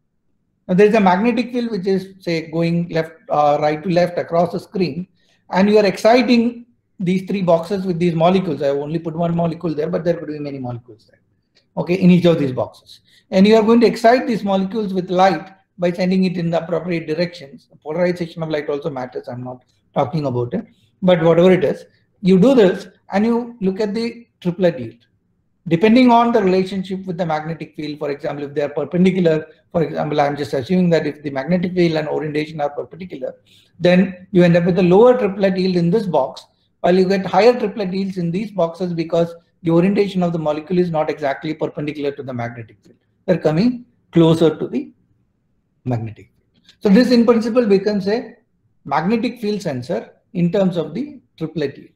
Now there is a magnetic field which is, say, going left, right to left across the screen, and you are exciting these 3 boxes with these molecules. I have only put 1 molecule there, but there could be many molecules there. Okay, in each of these boxes, and you are going to excite these molecules with light by sending it in the appropriate directions. Polarization of light also matters. I'm not talking about it, but whatever it is, you do this and you look at the triplet yield. Depending on the relationship with the magnetic field, for example, if they are perpendicular, for example, I'm just assuming that if the magnetic field and orientation are perpendicular, then you end up with a lower triplet yield in this box, while you get higher triplet yields in these boxes because the orientation of the molecule is not exactly perpendicular to the magnetic field. They're coming closer to the magnetic field. So this in principle becomes a magnetic field sensor in terms of the triplet yield.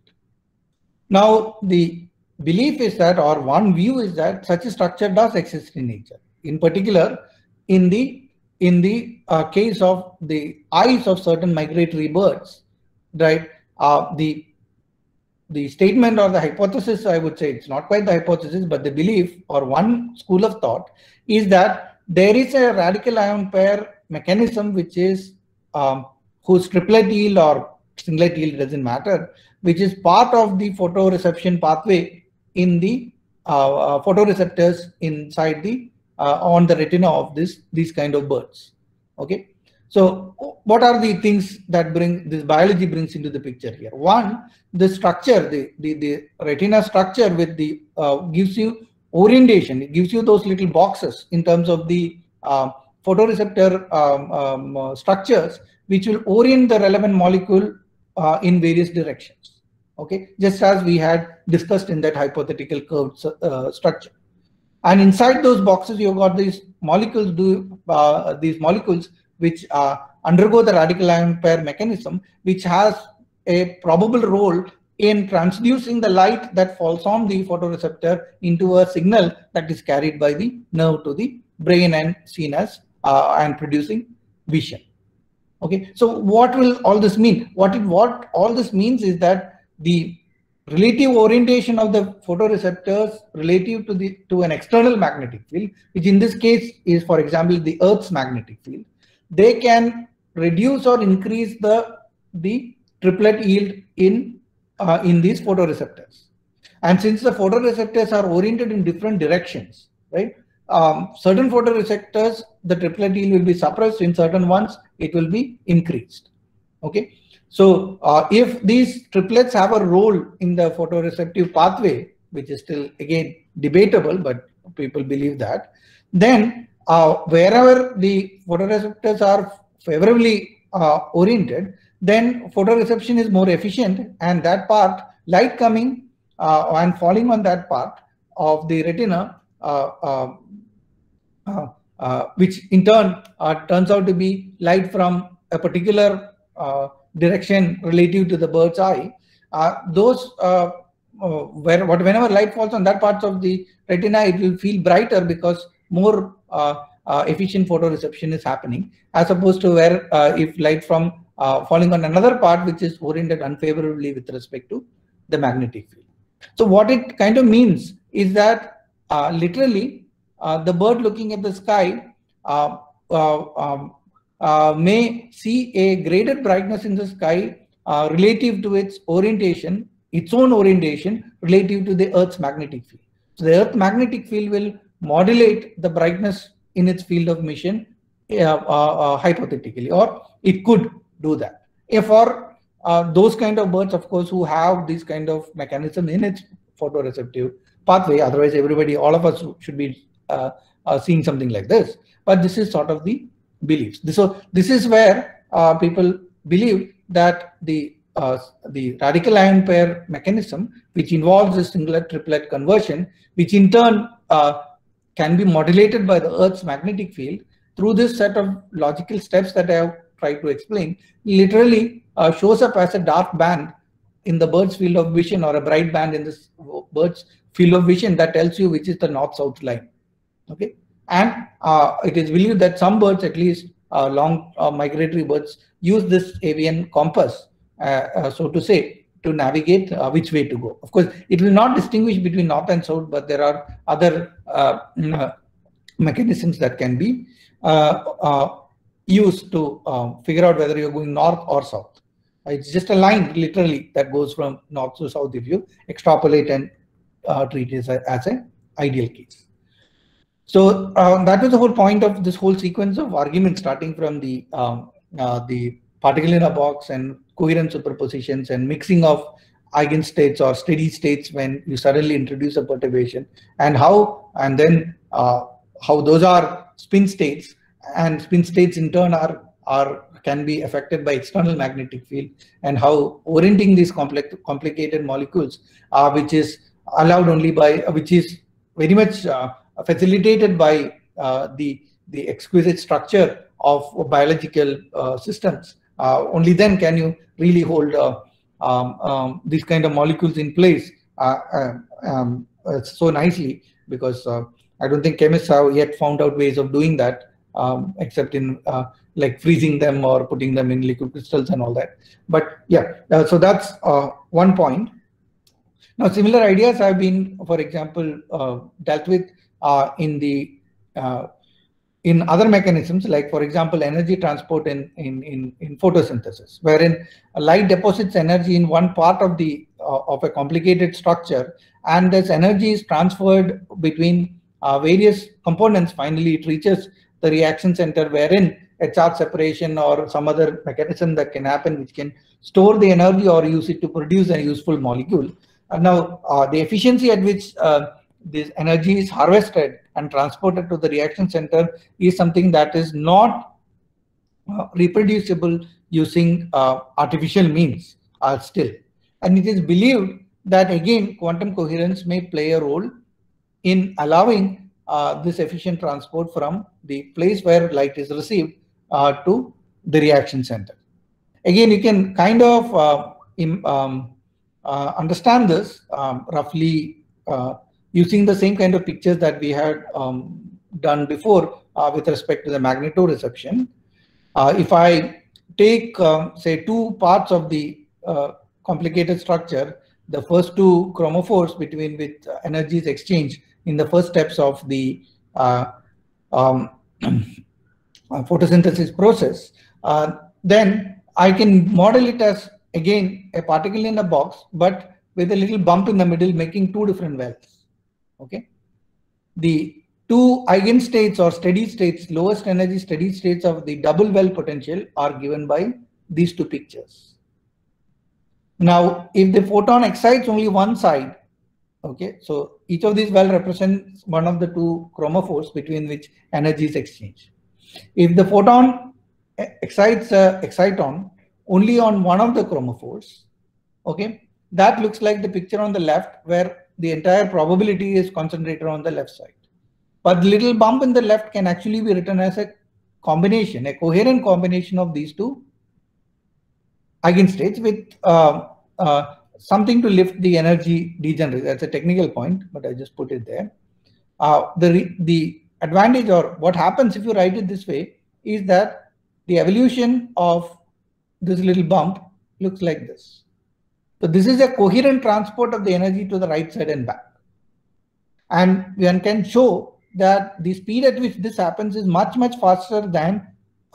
Now the belief is that, or one view is that, such a structure does exist in nature. In particular, in the case of the eyes of certain migratory birds, right? The statement or the hypothesis, I would say it's not quite the hypothesis, but the belief or one school of thought is that there is a radical ion pair mechanism which is whose triplet yield or singlet yield doesn't matter, which is part of the photoreception pathway in the photoreceptors inside the on the retina of these kind of birds. Okay, so what are the things that this biology brings into the picture here? One, the structure, the retina structure with the gives you orientation. It gives you those little boxes in terms of the photoreceptor structures, which will orient the relevant molecule in various directions. Okay, just as we had discussed in that hypothetical curved structure. And inside those boxes, you've got these molecules which undergo the radical ion pair mechanism, which has a probable role in transducing the light that falls on the photoreceptor into a signal that is carried by the nerve to the brain and seen as and producing vision. Okay, so what will all this mean? What all this means is that the relative orientation of the photoreceptors relative to an external magnetic field, which in this case is, for example, the Earth's magnetic field, they can reduce or increase the triplet yield in these photoreceptors. And since the photoreceptors are oriented in different directions, right? Certain photoreceptors, the triplet yield will be suppressed. In certain ones, it will be increased. Okay. So if these triplets have a role in the photoreceptive pathway, which is still again debatable, but people believe that, then wherever the photoreceptors are favorably oriented, then photoreception is more efficient, and that part, light coming and falling on that part of the retina, which in turn turns out to be light from a particular direction relative to the bird's eye, whenever light falls on that part of the retina, it will feel brighter because more efficient photoreception is happening, as opposed to where if light from falling on another part which is oriented unfavorably with respect to the magnetic field. So what it kind of means is that literally the bird looking at the sky may see a greater brightness in the sky relative to its orientation, its own orientation relative to the Earth's magnetic field. So the Earth magnetic field will modulate the brightness in its field of mission hypothetically, or it could do that. If for those kind of birds, of course, who have this kind of mechanism in its photoreceptive pathway, otherwise everybody, all of us should be seeing something like this. But this is sort of the beliefs. So this is where people believe that the radical ion pair mechanism, which involves a singlet triplet conversion, which in turn can be modulated by the Earth's magnetic field through this set of logical steps that I have tried to explain, literally shows up as a dark band in the bird's field of vision, or a bright band in this bird's field of vision that tells you which is the north-south line. Okay, and it is believed that some birds, at least long migratory birds, use this avian compass, so to say, to navigate which way to go. Of course, it will not distinguish between north and south, but there are other mechanisms that can be used to figure out whether you're going north or south. It's just a line literally that goes from north to south if you extrapolate and treat it as an ideal case. So that was the whole point of this whole sequence of arguments, starting from the particle in a box and coherent superpositions and mixing of eigenstates or steady states when you suddenly introduce a perturbation, and then how those are spin states, and spin states in turn can be affected by external magnetic field, and how orienting these complicated molecules, which is allowed only by, which is very much facilitated by the exquisite structure of biological systems. Only then can you really hold these kind of molecules in place so nicely, because I don't think chemists have yet found out ways of doing that, except in like freezing them or putting them in liquid crystals and all that. But yeah, so that's one point. Now, similar ideas have been, for example, dealt with in other mechanisms, like, for example, energy transport in photosynthesis, wherein light deposits energy in one part of a complicated structure, and this energy is transferred between various components. Finally, it reaches the reaction center, wherein a charge separation or some other mechanism that can happen, which can store the energy or use it to produce a useful molecule. Now, the efficiency at which this energy is harvested and transported to the reaction center is something that is not reproducible using artificial means still. And it is believed that, again, quantum coherence may play a role in allowing this efficient transport from the place where light is received to the reaction center. Again, you can kind of understand this roughly using the same kind of pictures that we had done before with respect to the magnetoreception. If I take, say, two parts of the complicated structure, the first two chromophores between which energy is exchanged in the first steps of the photosynthesis process, then I can model it as again a particle in a box, but with a little bump in the middle, making two different wells. Okay, the two eigenstates or steady states, lowest energy steady states of the double well potential are given by these two pictures. Now, if the photon excites only one side, okay, so each of these well represents one of the two chromophores between which energy is exchanged. If the photon excites exciton only on one of the chromophores, okay, that looks like the picture on the left where the entire probability is concentrated on the left side. But the little bump in the left can actually be written as a combination, a coherent combination of these two eigenstates with something to lift the energy degeneration. That's a technical point, but I just put it there. The advantage, or what happens if you write it this way, is that the evolution of this little bump looks like this. So this is a coherent transport of the energy to the right side and back. And one can show that the speed at which this happens is much, much faster than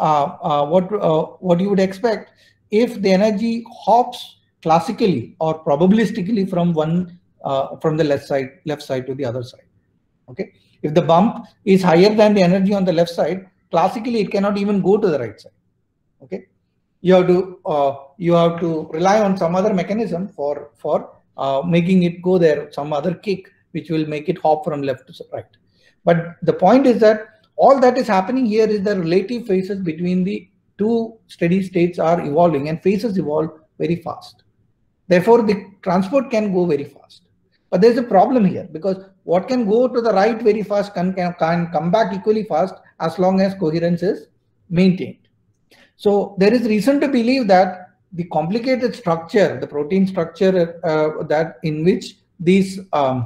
what you would expect if the energy hops classically or probabilistically from from the left side to the other side. Okay, if the bump is higher than the energy on the left side, classically it cannot even go to the right side. Okay, you have to rely on some other mechanism for making it go there, some other kick which will make it hop from left to right. But the point is that all that is happening here is the relative phases between the two steady states are evolving, and phases evolve very fast. Therefore, the transport can go very fast. But there's a problem here, because what can go to the right very fast can come back equally fast as long as coherence is maintained. So there is reason to believe that the complicated structure, the protein structure that in which these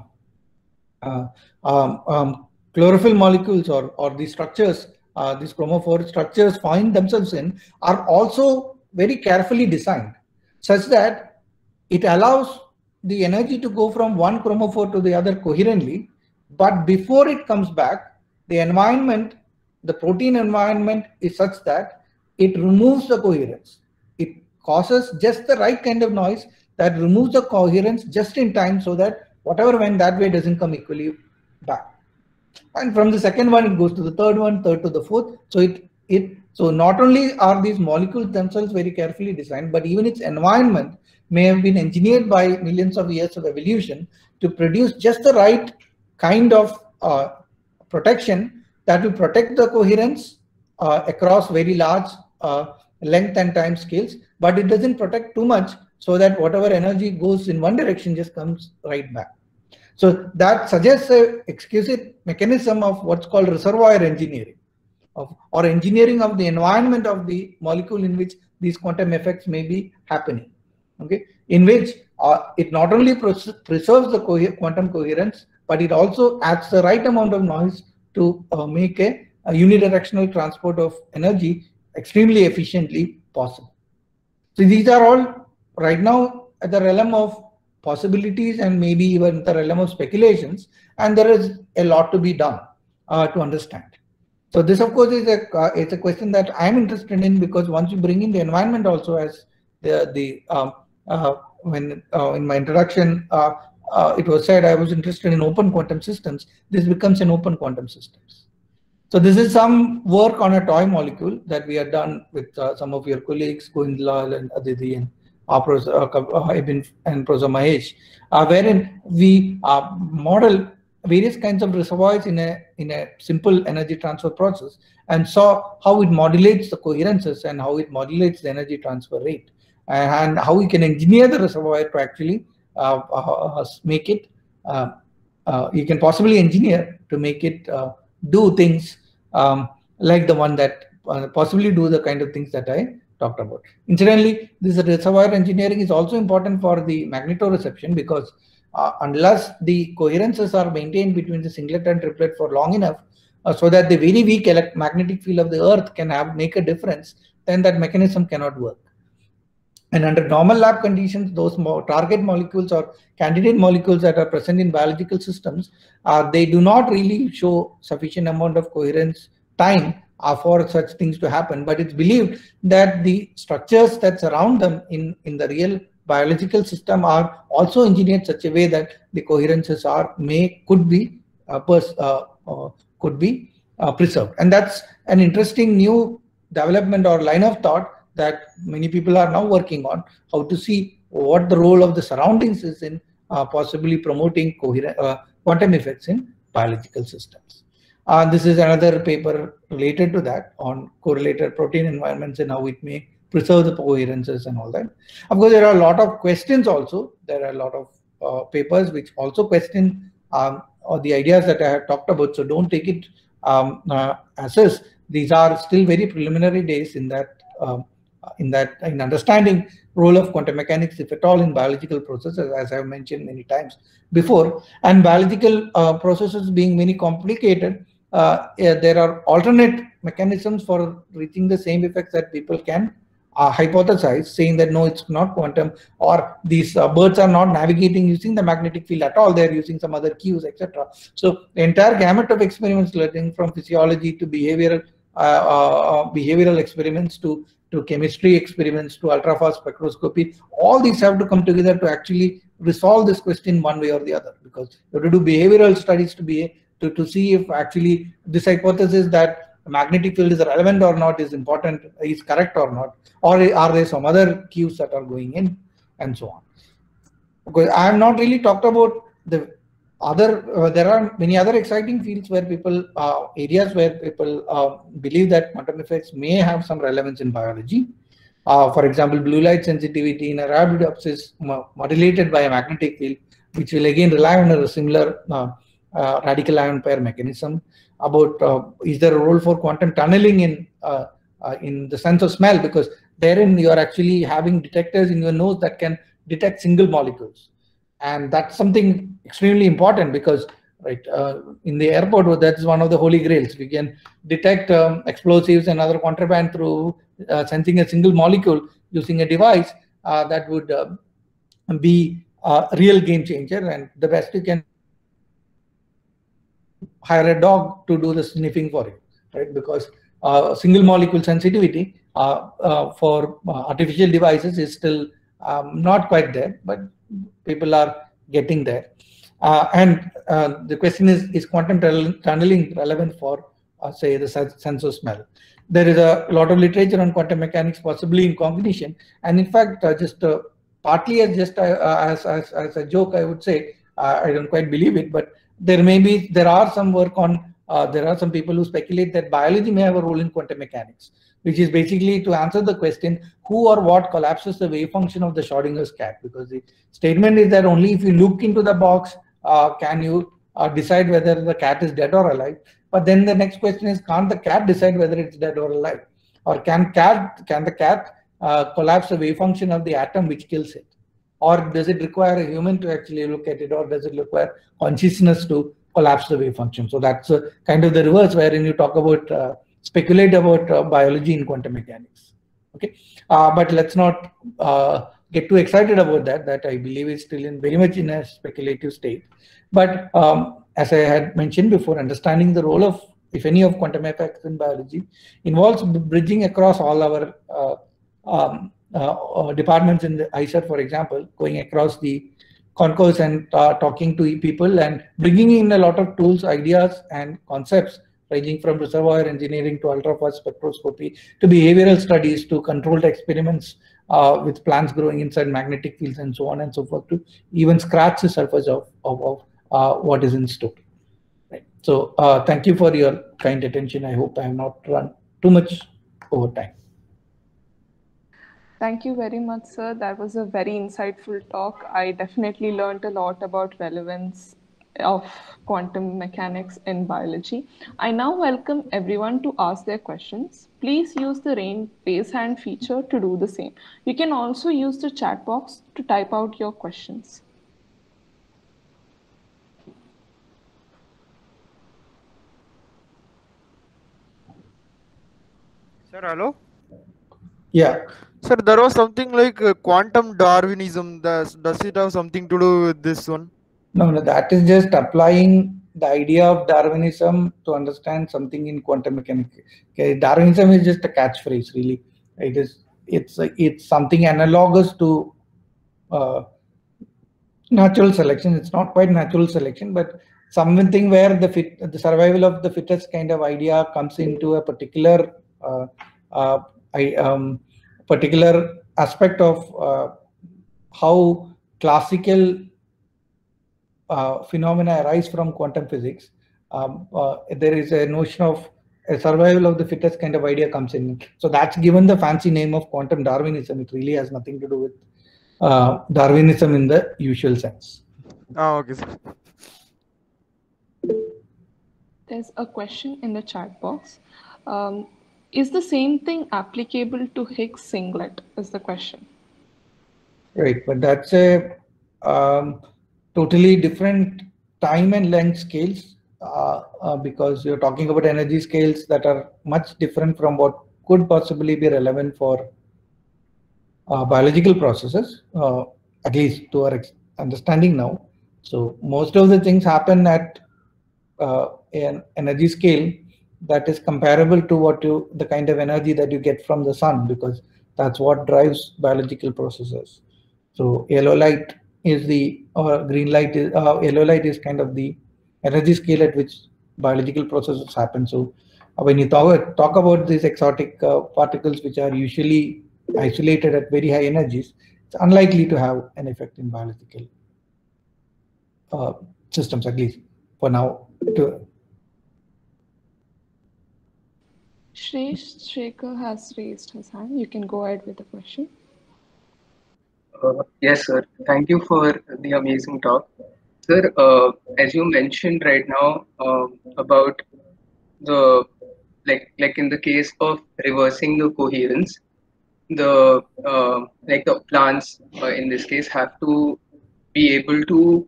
chlorophyll molecules or these structures, these chromophore structures find themselves in, are also very carefully designed such that it allows the energy to go from one chromophore to the other coherently, but before it comes back, the environment, the protein environment is such that it removes the coherence. It causes just the right kind of noise that removes the coherence just in time, so that whatever went that way doesn't come equally back. And from the second one, it goes to the third one, third to the fourth. So not only are these molecules themselves very carefully designed, but even its environment may have been engineered by millions of years of evolution to produce just the right kind of protection that will protect the coherence across very large length and time scales, but it doesn't protect too much so that whatever energy goes in one direction just comes right back. So that suggests an exquisite mechanism of what's called reservoir engineering, or engineering of the environment of the molecule in which these quantum effects may be happening. Okay, in which it not only preserves the quantum coherence, but it also adds the right amount of noise to make a unidirectional transport of energy extremely efficiently possible. So these are all right now at the realm of possibilities and maybe even the realm of speculations, and there is a lot to be done to understand. So this, of course, is it's a question that I'm interested in, because once you bring in the environment also, as when in my introduction it was said I was interested in open quantum systems, this becomes an open quantum systems. So this is some work on a toy molecule that we have done with some of your colleagues, Govindlal and Aditi and Ibn and Professor Mahesh, wherein we model various kinds of reservoirs in a simple energy transfer process, and saw how it modulates the coherences and how it modulates the energy transfer rate, and how we can engineer the reservoir to actually make it, you can possibly engineer to make it do things like the one that possibly do the kind of things that I talked about. Incidentally, this reservoir engineering is also important for the magnetoreception, because unless the coherences are maintained between the singlet and triplet for long enough, so that the very weak magnetic field of the Earth can make a difference, then that mechanism cannot work. And under normal lab conditions, those target molecules or candidate molecules that are present in biological systems, they do not really show sufficient amount of coherence time for such things to happen. But it's believed that the structures that surround them in the real biological system are also engineered such a way that the coherences could be preserved. And that's an interesting new development or line of thought that many people are now working on, how to see what the role of the surroundings is in possibly promoting coherent quantum effects in biological systems. This is another paper related to that on correlated protein environments and how it may preserve the coherences and all that. Of course, there are a lot of questions also. There are a lot of papers which also question or the ideas that I have talked about. So don't take it as is. These are still very preliminary days in understanding role of quantum mechanics, if at all, in biological processes, as I've mentioned many times before. And biological processes being many complicated, there are alternate mechanisms for reaching the same effects that people can hypothesize, saying that no, it's not quantum, or these birds are not navigating using the magnetic field at all, they're using some other cues, etc. So the entire gamut of experiments, learning from physiology to behavioral experiments to chemistry experiments to ultrafast spectroscopy, all these have to come together to actually resolve this question one way or the other, because you have to do behavioral studies to see if actually this hypothesis that magnetic field is relevant or not is important, is correct or not, or are there some other cues that are going in, and so on. Because I have not really talked about the other, there are many other exciting fields where people, areas where people believe that quantum effects may have some relevance in biology. For example, blue light sensitivity in Arabidopsis modulated by a magnetic field, which will again rely on a similar radical ion pair mechanism. About is there a role for quantum tunneling in the sense of smell, because therein you are actually having detectors in your nose that can detect single molecules, and that's something extremely important because in the airport, that's one of the holy grails. We can detect explosives and other contraband through sensing a single molecule using a device that would be a real game changer. And the best you can hire a dog to do the sniffing for you, right? Because single molecule sensitivity for artificial devices is still not quite there, but people are getting there. And the question is quantum tunneling relevant for, say, the sense of smell? There is a lot of literature on quantum mechanics, possibly in cognition. And in fact, just partly as a joke, I would say, I don't quite believe it, but there are some work on, there are some people who speculate that biology may have a role in quantum mechanics, which is basically to answer the question, who or what collapses the wave function of the Schrodinger's cat? Because the statement is that only if you look into the box can you decide whether the cat is dead or alive. But then the next question is, can't the cat decide whether it's dead or alive? Or can the cat collapse the wave function of the atom which kills it? Or does it require a human to actually look at it, or does it require consciousness to collapse the wave function? So that's kind of the reverse, wherein you talk about speculate about biology in quantum mechanics. Okay, but let's not get too excited about that. That I believe is still very much in a speculative state. But as I had mentioned before, understanding the role of, if any, of quantum effects in biology involves bridging across all our departments in the ICER, for example, going across the concourse and talking to people and bringing in a lot of tools, ideas, and concepts ranging from reservoir engineering to ultrafast spectroscopy to behavioral studies to controlled experiments with plants growing inside magnetic fields and so on and so forth, to even scratch the surface of what is in store. Right. So thank you for your kind attention. I hope I have not run too much over time. Thank you very much, sir. That was a very insightful talk. I definitely learned a lot about relevance of quantum mechanics in biology. I now welcome everyone to ask their questions. Please use the raise hand feature to do the same. You can also use the chat box to type out your questions. Sir, hello? Yeah. Sir, there was something like quantum Darwinism. Does it have something to do with this one? No, that is just applying the idea of Darwinism to understand something in quantum mechanics. Okay, Darwinism is just a catchphrase, really. It's something analogous to natural selection. It's not quite natural selection, but something where the survival of the fittest kind of idea comes into a particular uh, particular aspect of how classical phenomena arise from quantum physics. There is a notion of a survival of the fittest kind of idea comes in. So that's given the fancy name of quantum Darwinism. It really has nothing to do with Darwinism in the usual sense. Okay, sir. There's a question in the chat box. Is the same thing applicable to Higgs singlet? Is the question. Right, but that's a totally different time and length scales because you're talking about energy scales that are much different from what could possibly be relevant for biological processes, at least to our understanding now. So most of the things happen at an energy scale that is comparable to the kind of energy that you get from the sun, because that's what drives biological processes. So yellow light is green light is yellow light is kind of the energy scale at which biological processes happen. So when you talk about these exotic particles which are usually isolated at very high energies, it's unlikely to have an effect in biological systems, at least for now. Shresh Shekhar has raised his hand. You can go ahead with the question. Yes, sir. Thank you for the amazing talk. Sir, as you mentioned right now about the like in the case of reversing the coherence, the the plants in this case have to be able to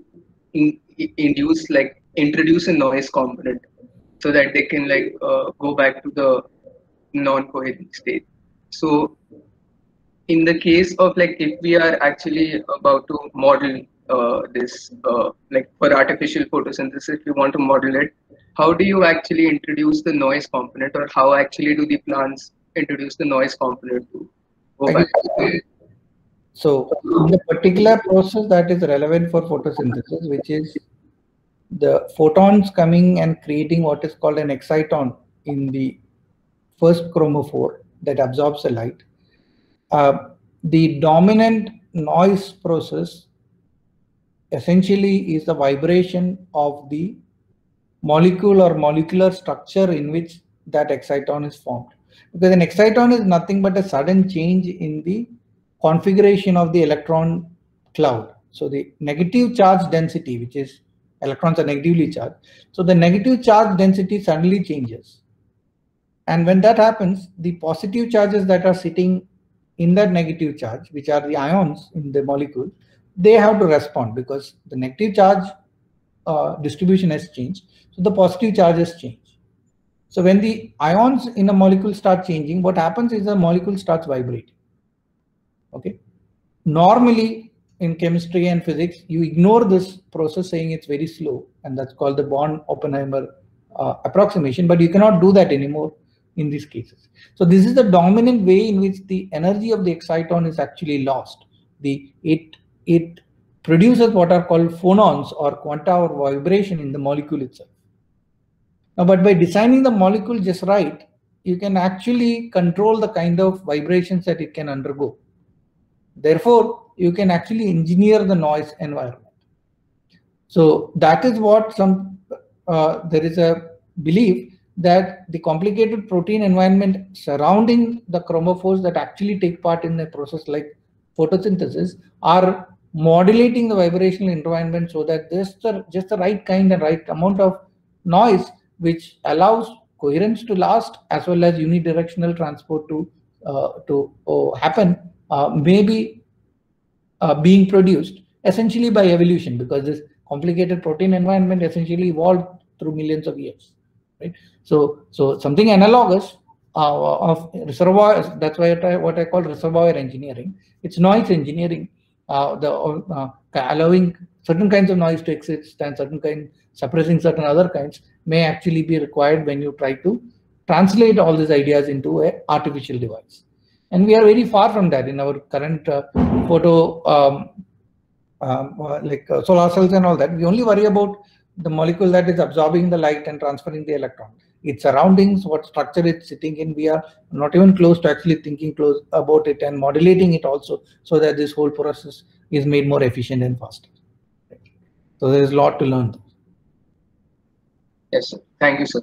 introduce a noise component so that they can go back to the non-coherent state. So in the case of if we are actually about to model this for artificial photosynthesis, if you want to model it, how do you actually introduce the noise component, or how actually do the plants introduce the noise component to go back? So in the particular process that is relevant for photosynthesis, which is the photons coming and creating what is called an exciton in the first chromophore that absorbs the light, the dominant noise process essentially is the vibration of the molecule or molecular structure in which that exciton is formed. Because an exciton is nothing but a sudden change in the configuration of the electron cloud. So the negative charge density, which is electrons are negatively charged, so the negative charge density suddenly changes. And when that happens, the positive charges that are sitting in that negative charge, which are the ions in the molecule, they have to respond because the negative charge distribution has changed. So the positive charges change. So when the ions in a molecule start changing, what happens is the molecule starts vibrating. Okay. Normally in chemistry and physics, you ignore this process saying it's very slow, and that's called the Born-Oppenheimer approximation, but you cannot do that anymore in these cases. So this is the dominant way in which the energy of the exciton is actually lost. It produces what are called phonons or quanta or vibration in the molecule itself. Now, but by designing the molecule just right, you can actually control the kind of vibrations that it can undergo. Therefore, you can actually engineer the noise environment. So that is what there is a belief that the complicated protein environment surrounding the chromophores that actually take part in a process like photosynthesis are modulating the vibrational environment so that there's just the right kind and right amount of noise which allows coherence to last as well as unidirectional transport to happen, maybe being produced essentially by evolution, because this complicated protein environment essentially evolved through millions of years, right? So something analogous of reservoirs. That's why what I call reservoir engineering. It's noise engineering, allowing certain kinds of noise to exist and suppressing certain other kinds may actually be required when you try to translate all these ideas into an artificial device. And we are very far from that in our current photo, solar cells and all that. We only worry about the molecule that is absorbing the light and transferring the electron. Its surroundings, what structure it's sitting in, we are not even close to actually thinking close about it and modulating it also, so that this whole process is made more efficient and faster. So there is a lot to learn. Yes, sir. Thank you, sir.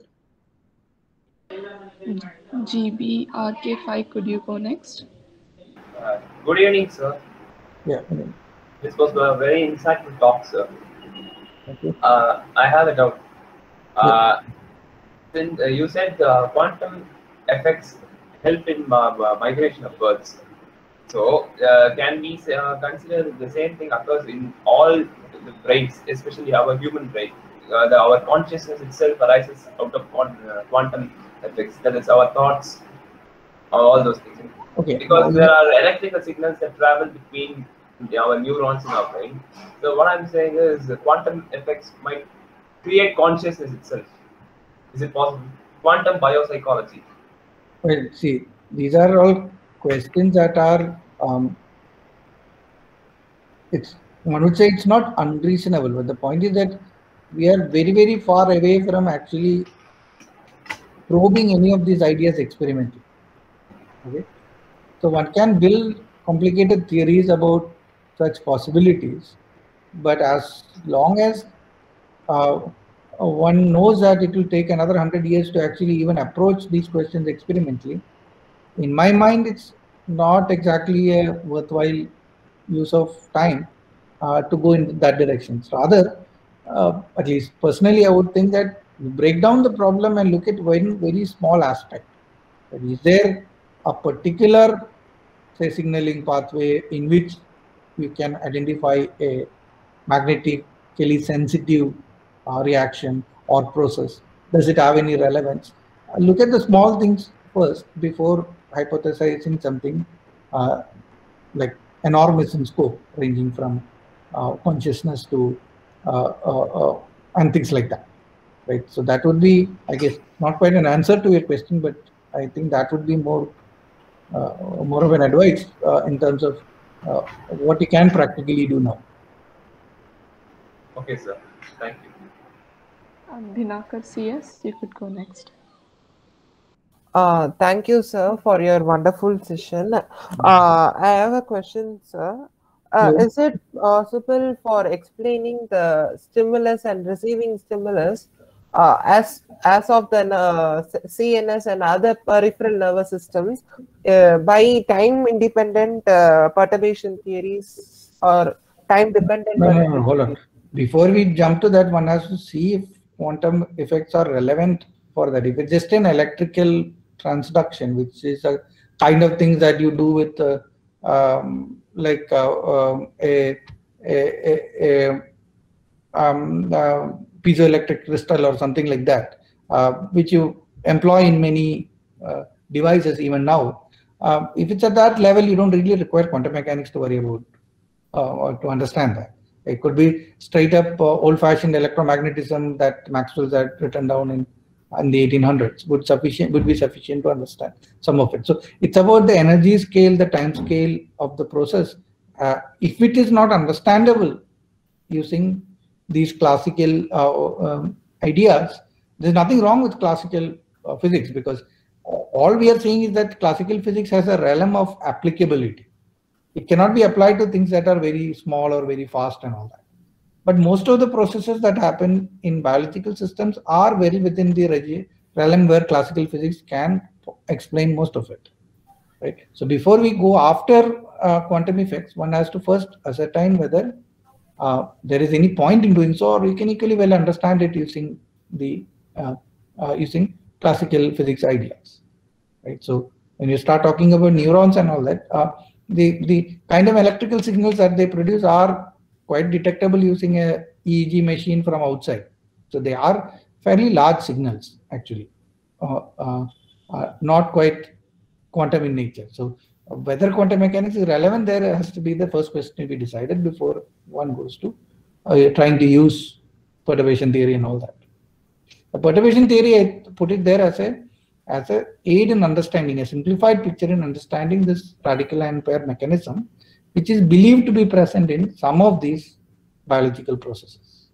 GBRK5, could you go next? Good evening, sir. Yeah. This was a very insightful talk, sir. Thank you. I have a doubt. Since you said quantum effects help in migration of birds, so can we consider the same thing occurs in all the brains, especially our human brain? Our consciousness itself arises out of quantum effects. That is, our thoughts, all those things. Okay. Because there are electrical signals that travel between our neurons in our brain. So what I'm saying is quantum effects might create consciousness itself. Is it possible? Quantum biopsychology. Well, see, these are all questions that are, one would say it's not unreasonable, but the point is that we are very, very far away from actually probing any of these ideas experimentally. Okay. So one can build complicated theories about such possibilities, but as long as one knows that it will take another 100 years to actually even approach these questions experimentally, in my mind, it's not exactly a worthwhile use of time to go in that direction. So rather, at least personally, I would think that you break down the problem and look at very, very small aspect. Is there a particular, say, signaling pathway in which you can identify a magnetically sensitive reaction or process? Does it have any relevance? Look at the small things first before hypothesizing something like enormous in scope, ranging from consciousness to and things like that, right? So that would be, I guess, not quite an answer to your question, but I think that would be more of an advice in terms of what you can practically do now. Okay, sir. Thank you. Dhinakar CS, you could go next. Thank you, sir, for your wonderful session. I have a question, sir. Is it possible for explaining the stimulus and receiving stimulus as of the CNS and other peripheral nervous systems by time-independent perturbation theories or time-dependent? No, hold on. Before we jump to that, one has to see if quantum effects are relevant for that. If it's just an electrical transduction, which is a kind of things that you do with piezoelectric crystal or something like that, which you employ in many devices even now. If it's at that level, you don't really require quantum mechanics to worry about or to understand that. It could be straight up old-fashioned electromagnetism that Maxwell's had written down in the 1800s would be sufficient to understand some of it. So it's about the energy scale, the time scale of the process. If it is not understandable using these classical ideas, there's nothing wrong with classical physics, because all we are saying is that classical physics has a realm of applicability. It cannot be applied to things that are very small or very fast and all that. But most of the processes that happen in biological systems are very within the realm where classical physics can explain most of it, right? So before we go after quantum effects, one has to first ascertain whether there is any point in doing so, or we can equally well understand it using the using classical physics ideas, right? So when you start talking about neurons and all that, the kind of electrical signals that they produce are quite detectable using a EEG machine from outside. So they are fairly large signals actually. not quite quantum in nature. So whether quantum mechanics is relevant there has to be the first question to be decided before one goes to trying to use perturbation theory and all that. The perturbation theory, I put it there as a aid in understanding, a simplified picture in understanding this radical ion pair mechanism, which is believed to be present in some of these biological processes.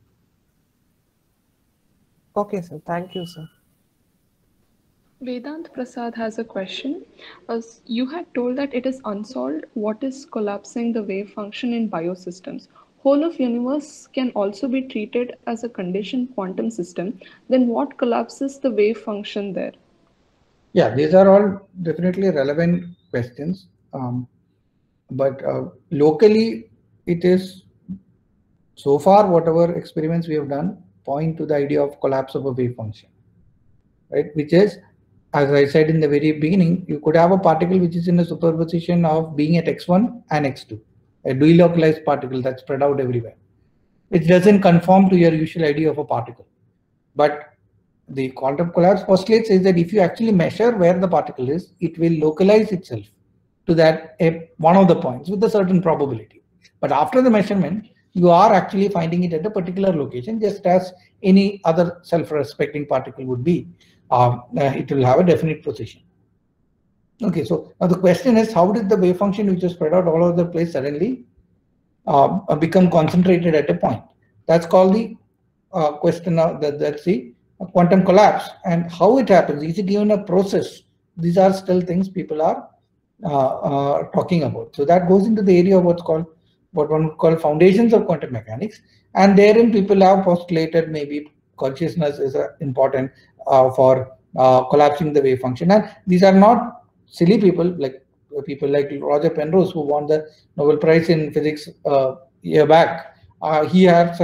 Okay, sir. Thank you, sir. Vedant Prasad has a question. You had told that it is unsolved what is collapsing the wave function in biosystems. Whole of universe can also be treated as a conditioned quantum system. Then what collapses the wave function there? Yeah, these are all definitely relevant questions. But locally, it is so far whatever experiments we have done point to the idea of collapse of a wave function, right? Which is, as I said in the very beginning, you could have a particle which is in a superposition of being at x1 and x2, a delocalized particle that's spread out everywhere. It doesn't conform to your usual idea of a particle. But the quantum collapse postulates is that if you actually measure where the particle is, it will localize itself to that one of the points with a certain probability. But after the measurement, you are actually finding it at a particular location, just as any other self-respecting particle would be. It will have a definite position. Okay, so now the question is, how did the wave function, which is spread out all over the place, suddenly become concentrated at a point? That's called the question of that's the quantum collapse. And how it happens, is it even a process? These are still things people are talking about. So that goes into the area of what one would call foundations of quantum mechanics, and therein people have postulated maybe consciousness is important for collapsing the wave function. And these are not silly people like Roger Penrose, who won the Nobel Prize in Physics a year back. He has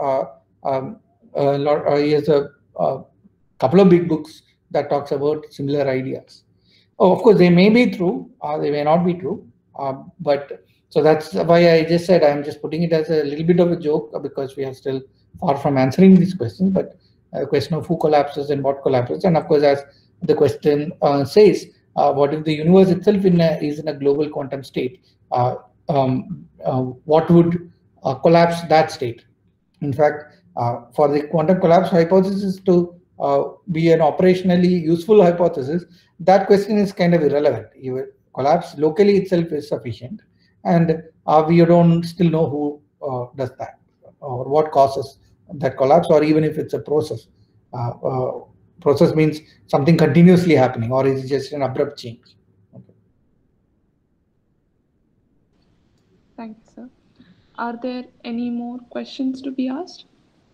he has a couple of big books that talks about similar ideas. Oh, of course, they may be true, they may not be true, but so that's why I just said I'm just putting it as a little bit of a joke, because we are still far from answering this question. But a question of who collapses and what collapses, and of course, as the question says, what if the universe itself is in a global quantum state? What would collapse that state? In fact, for the quantum collapse hypothesis to be an operationally useful hypothesis, that question is kind of irrelevant. Collapse locally itself is sufficient, and we don't still know who does that or what causes that collapse, or even if it's a process. Process means something continuously happening, or is it just an abrupt change? Okay. Thank you, sir. Are there any more questions to be asked?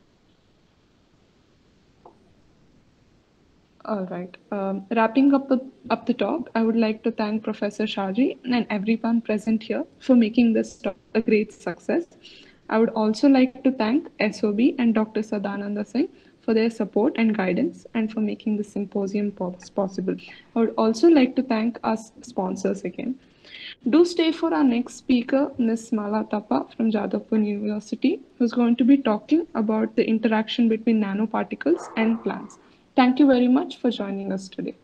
All right. Wrapping up the talk, I would like to thank Professor Shaji and everyone present here for making this talk a great success. I would also like to thank SOB and Dr. Sadananda Singh for their support and guidance and for making the symposium possible. I would also like to thank our sponsors again. Do stay for our next speaker, Ms. Mala Tapa from Jadavpur University, who's going to be talking about the interaction between nanoparticles and plants. Thank you very much for joining us today.